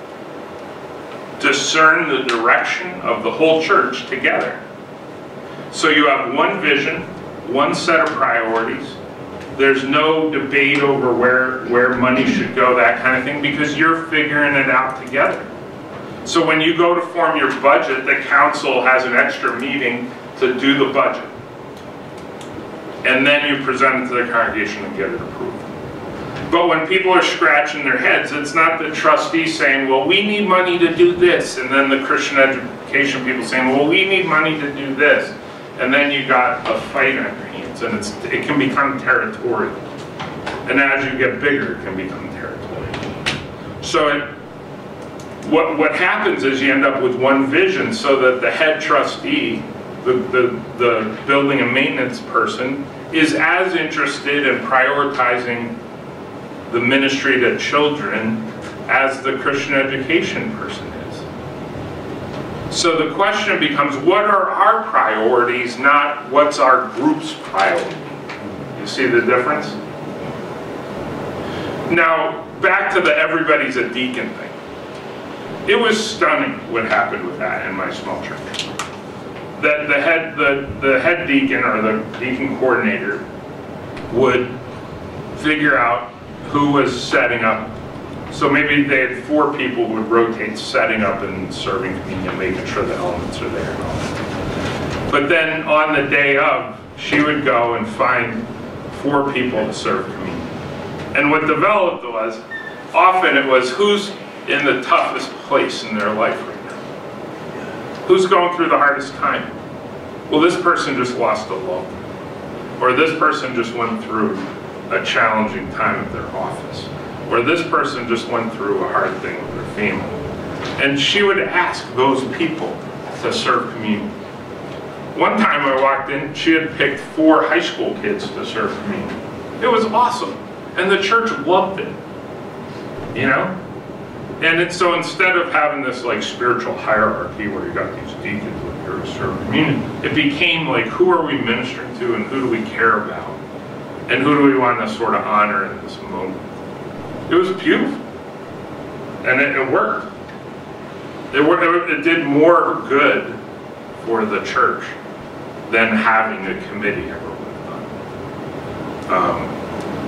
discern the direction of the whole church together. So you have one vision, one set of priorities. There's no debate over where money should go, that kind of thing, because you're figuring it out together. So when you go to form your budget, the council has an extra meeting to do the budget. And then you present it to the congregation and get it approved. But when people are scratching their heads, it's not the trustees saying, well, we need money to do this. And then the Christian education people saying, well, we need money to do this. And then you got a fight on your hands, and it can become territorial. And as you get bigger, it can become territorial. So what happens is you end up with one vision, so that the head trustee, the building and maintenance person, is as interested in prioritizing the ministry to children as the Christian education person is. So the question becomes, what are our priorities, not what's our group's priority? You see the difference? Now, back to the everybody's a deacon thing. It was stunning what happened with that in my small church. That the head deacon or the deacon coordinator would figure out who was setting up. So maybe they had 4 people who would rotate setting up and serving communion, making sure the elements are there and all that. But then on the day of, she would go and find 4 people to serve communion. And what developed was, often it was who's in the toughest place in their life right now. Who's going through the hardest time? Well, this person just lost a loved one. Or this person just went through a challenging time at their office. Or this person just went through a hard thing with their family. And she would ask those people to serve communion. One time I walked in, she had picked 4 high school kids to serve communion. It was awesome. And the church loved it. You know? And so instead of having this like spiritual hierarchy where you got these deacons with here to serve communion, it became like, who are we ministering to and who do we care about? And who do we want to sort of honor in this moment? It was beautiful. And it worked. It did more good for the church than having a committee ever would have done.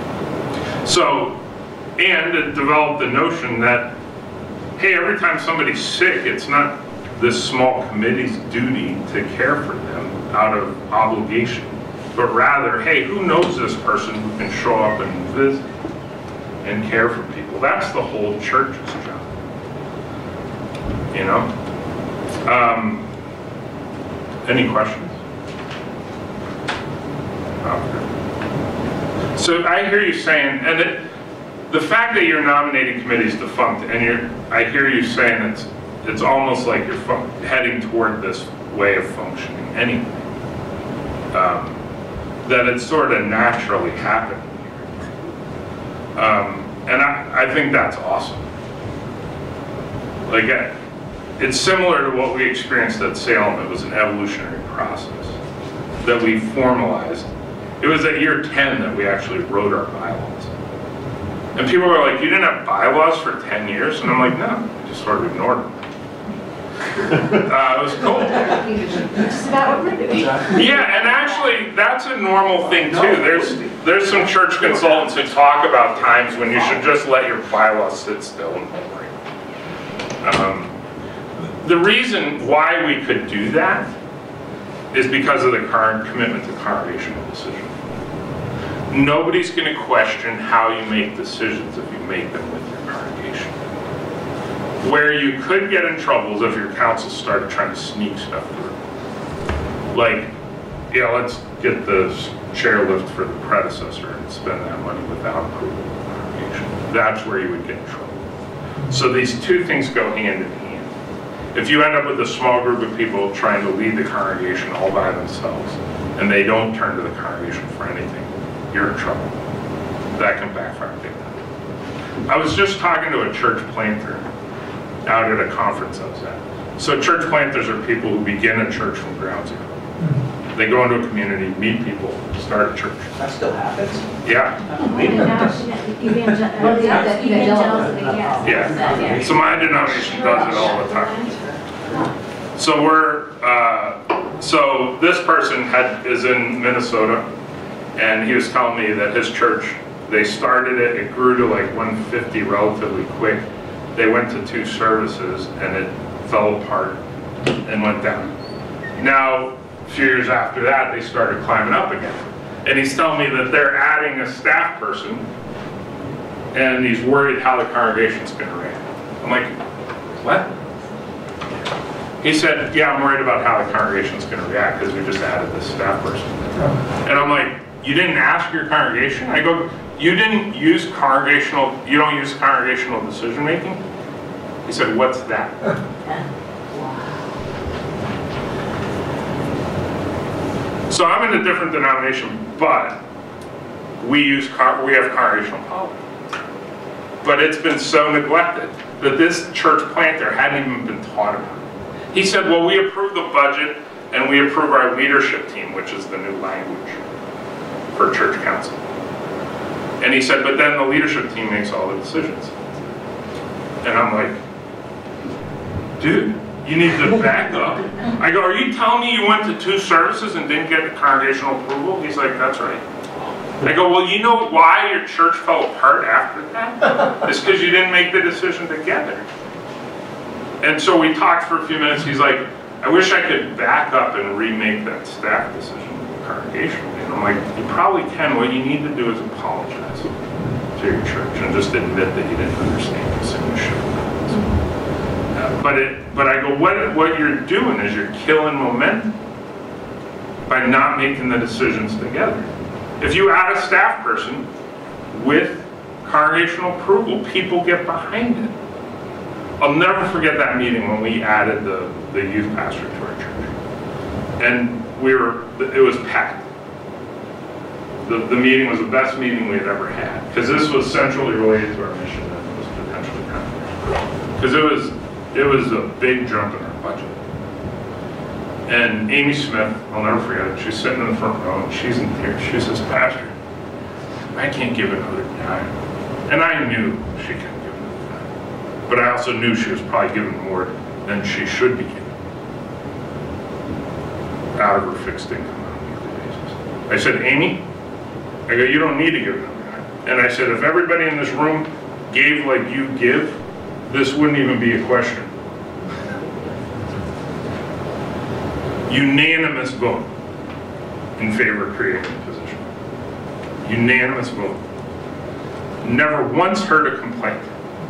And it developed the notion that, hey, every time somebody's sick, it's not this small committee's duty to care for them out of obligation, but rather, hey, who knows this person who can show up and visit and care for people? That's the whole church's job, you know? Any questions? Okay. So I hear you saying, and the fact that your nominating committee is defunct, and I hear you saying it's almost like you're heading toward this way of functioning anyway. That it sort of naturally happened here. And I think that's awesome. Like, it's similar to what we experienced at Salem. It was an evolutionary process that we formalized. It was at year 10 that we actually wrote our bylaws. And people were like, you didn't have bylaws for 10 years? And I'm like, no, I just sort of ignored them. It was cool. Just about what we're doing. Yeah, and actually, that's a normal thing too. There's some church consultants who talk about times when you should just let your bylaws sit still and work. The reason why we could do that is because of the current commitment to congregational decision. Nobody's going to question how you make decisions if you make them with your congregation. Where you could get in trouble is if your council started trying to sneak stuff through. Like, yeah, let's get the chairlift for the predecessor and spend that money without approval of the congregation. That's where you would get in trouble. So these two things go hand in hand. If you end up with a small group of people trying to lead the congregation all by themselves, and they don't turn to the congregation for anything, you're in trouble. That can backfire big time. I was just talking to a church planter out at a conference I was at. So church planters are people who begin a church from ground zero. They go into a community, meet people, start a church. That still happens? Yeah. Yeah. So my denomination does it all the time. So so this person is in Minnesota, and he was telling me that his church, they started it, it grew to like 150 relatively quick. They went to 2 services, and it fell apart and went down. Now, a few years after that, they started climbing up again. And he's telling me that they're adding a staff person, and he's worried how the congregation's going to react. I'm like, what? He said, yeah, I'm worried about how the congregation's going to react because we just added this staff person. And I'm like, you didn't ask your congregation? I go, you don't use congregational decision making? He said, what's that? So I'm in a different denomination, but we have congregational politics. But it's been so neglected that this church planter hadn't even been taught about it. He said, well, we approve the budget and we approve our leadership team, which is the new language for church council. And he said, but then the leadership team makes all the decisions. And I'm like, dude, you need to back up. I go, are you telling me you went to 2 services and didn't get congregational approval? He's like, that's right. I go, well, you know why your church fell apart after that? It's because you didn't make the decision together. And so we talked for a few minutes. He's like, I wish I could back up and remake that staff decision congregationally. And I'm like, you probably can. What you need to do is apologize to your church and just admit that you didn't understand this and you should have. But I go, what you're doing is you're killing momentum by not making the decisions together. If you add a staff person with congregational approval, people get behind it. I'll never forget that meeting when we added the youth pastor to our church. And it was packed. The meeting was the best meeting we had ever had, because this was centrally related to our mission and was potentially controversial. Because it was a big jump in our budget. And Amy Smith, I'll never forget it, she's sitting in the front row and she's in tears. She says, Pastor, I can't give another dime. And I knew she couldn't give another dime. But I also knew she was probably giving more than she should be giving out of her fixed income on a weekly basis. I said, Amy, I go, you don't need to give another dime. And I said, if everybody in this room gave like you give, this wouldn't even be a question. Unanimous vote in favor of creating the position. Unanimous vote. Never once heard a complaint.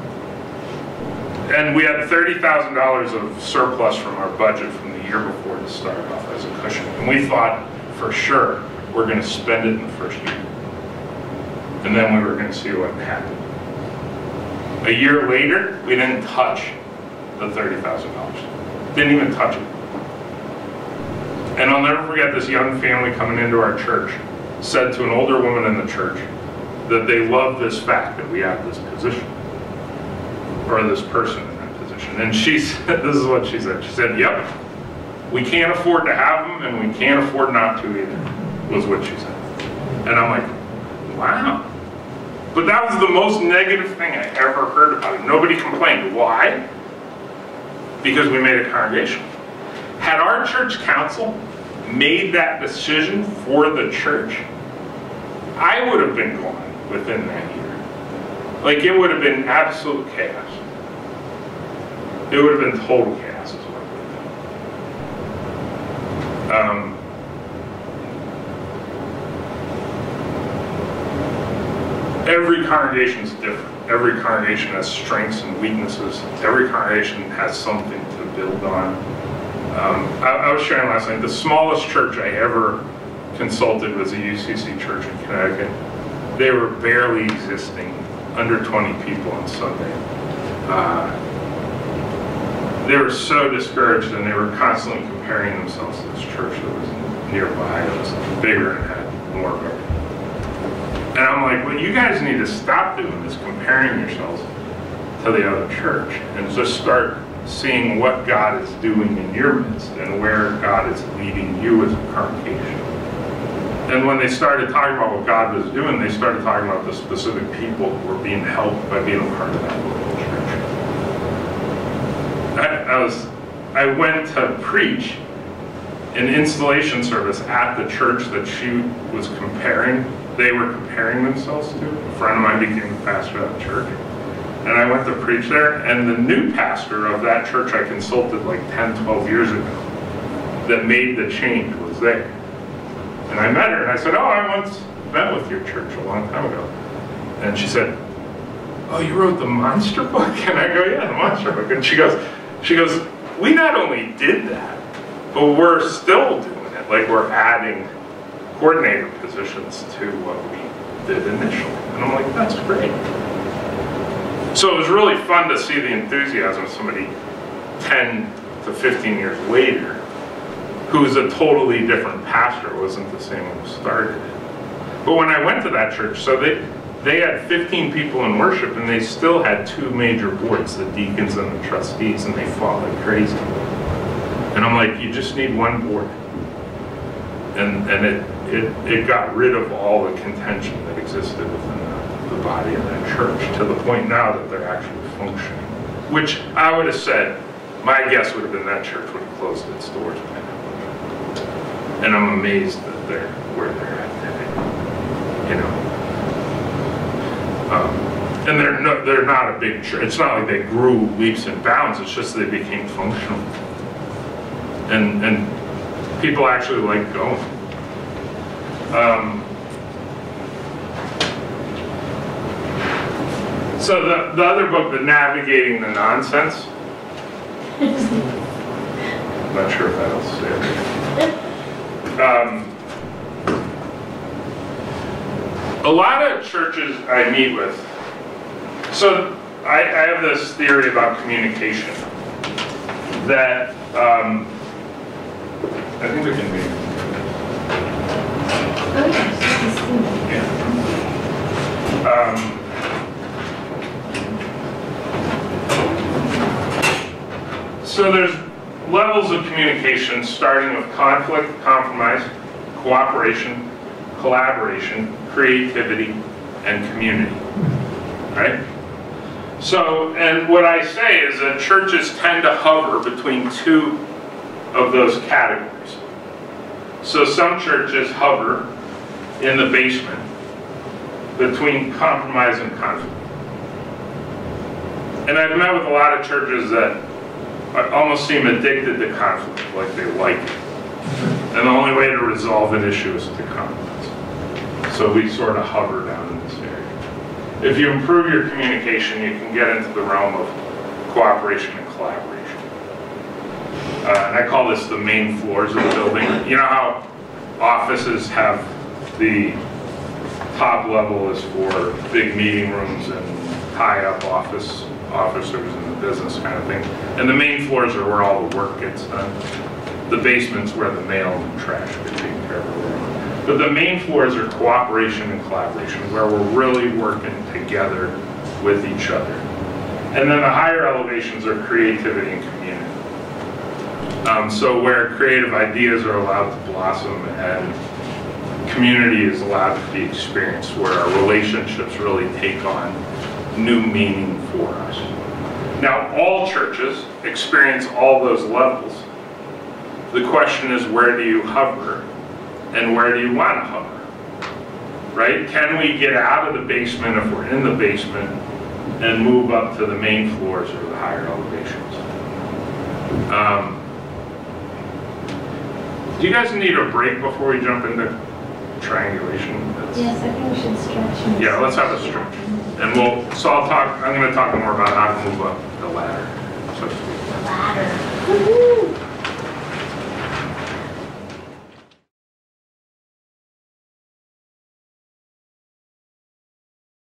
And we had $30,000 of surplus from our budget from the year before to start off as a cushion. And we thought for sure we're going to spend it in the first year. And then we were going to see what happened. A year later, we didn't touch the $30,000. Didn't even touch it. And I'll never forget this young family coming into our church said to an older woman in the church that they love this fact that we have this position, or this person in that position. And she said, this is what she said. She said, yep, we can't afford to have them and we can't afford not to either, was what she said. And I'm like, wow. But that was the most negative thing I ever heard about it. Nobody complained. Why? Because we made a congregation. Had our church council made that decision for the church, I would have been gone within that year. Like, it would have been absolute chaos. It would have been total chaos is what it would have been. every congregation is different. Every congregation has strengths and weaknesses. Every congregation has something to build on. I was sharing last night, the smallest church I ever consulted was a UCC church in Connecticut. They were barely existing, under 20 people on Sunday. They were so discouraged, and they were constantly comparing themselves to this church that was nearby, that was bigger and had more of it. And I'm like, what you guys need to stop doing is comparing yourselves to the other church and just start seeing what God is doing in your midst and where God is leading you as a congregation. And when they started talking about what God was doing, they started talking about the specific people who were being helped by being a part of that local church. I went to preach an installation service at the church that she was they were comparing themselves to. A friend of mine became the pastor of that church. And I went to preach there, and the new pastor of that church I consulted like 10, 12 years ago that made the change was there. And I met her, and I said, oh, I once met with your church a long time ago. And she said, oh, you wrote the Monster book? And I go, yeah, the Monster book. And she goes, we not only did that, but we're still doing it. Like, we're adding coordinator positions to what we did initially. And I'm like, that's great. So it was really fun to see the enthusiasm of somebody 10 to 15 years later who's a totally different pastor, wasn't the same one who started it. But when I went to that church, so they had 15 people in worship, and they still had 2 major boards, the deacons and the trustees, and they fought like crazy. And I'm like, you just need one board. And it got rid of all the contention that existed within the body of that church, to the point now that they're actually functioning. Which I would have said, my guess would have been that church would have closed its doors by now. And I'm amazed that they're where they're at today. You know, and they're not a big church. It's not like they grew leaps and bounds. It's just they became functional, and people actually like going. So the other book, The Navigating the Nonsense. I'm not sure if that'll say it. A lot of churches I meet with, so I have this theory about communication that I think we can be. So there's levels of communication starting with conflict, compromise, cooperation, collaboration, creativity, and community, right? So, and what I say is that churches tend to hover between 2 of those categories. So some churches hover in the basement between compromise and conflict. And I've met with a lot of churches that almost seem addicted to conflict, like they like it. And the only way to resolve an issue is to compromise. So we sort of hover down in this area. If you improve your communication, you can get into the realm of cooperation and collaboration. And I call this the main floors of the building. You know how offices have the top level is for big meeting rooms and high up officers in the business kind of thing. And the main floors are where all the work gets done. The basement's where the mail and trash get taken care of. But the main floors are cooperation and collaboration, where we're really working together with each other. And then the higher elevations are creativity and community. So where creative ideas are allowed to blossom and community is allowed to be experienced, where our relationships really take on new meaning for us. Now, all churches experience all those levels. The question is, where do you hover and where do you want to hover? Right? Can we get out of the basement if we're in the basement and move up to the main floors or the higher elevations? Do you guys need a break before we jump into triangulation. Yes, I think we should stretch. Yeah, let's have a stretch. And I'm gonna talk more about how to move up the ladder, so to speak. The ladder. Woo-hoo.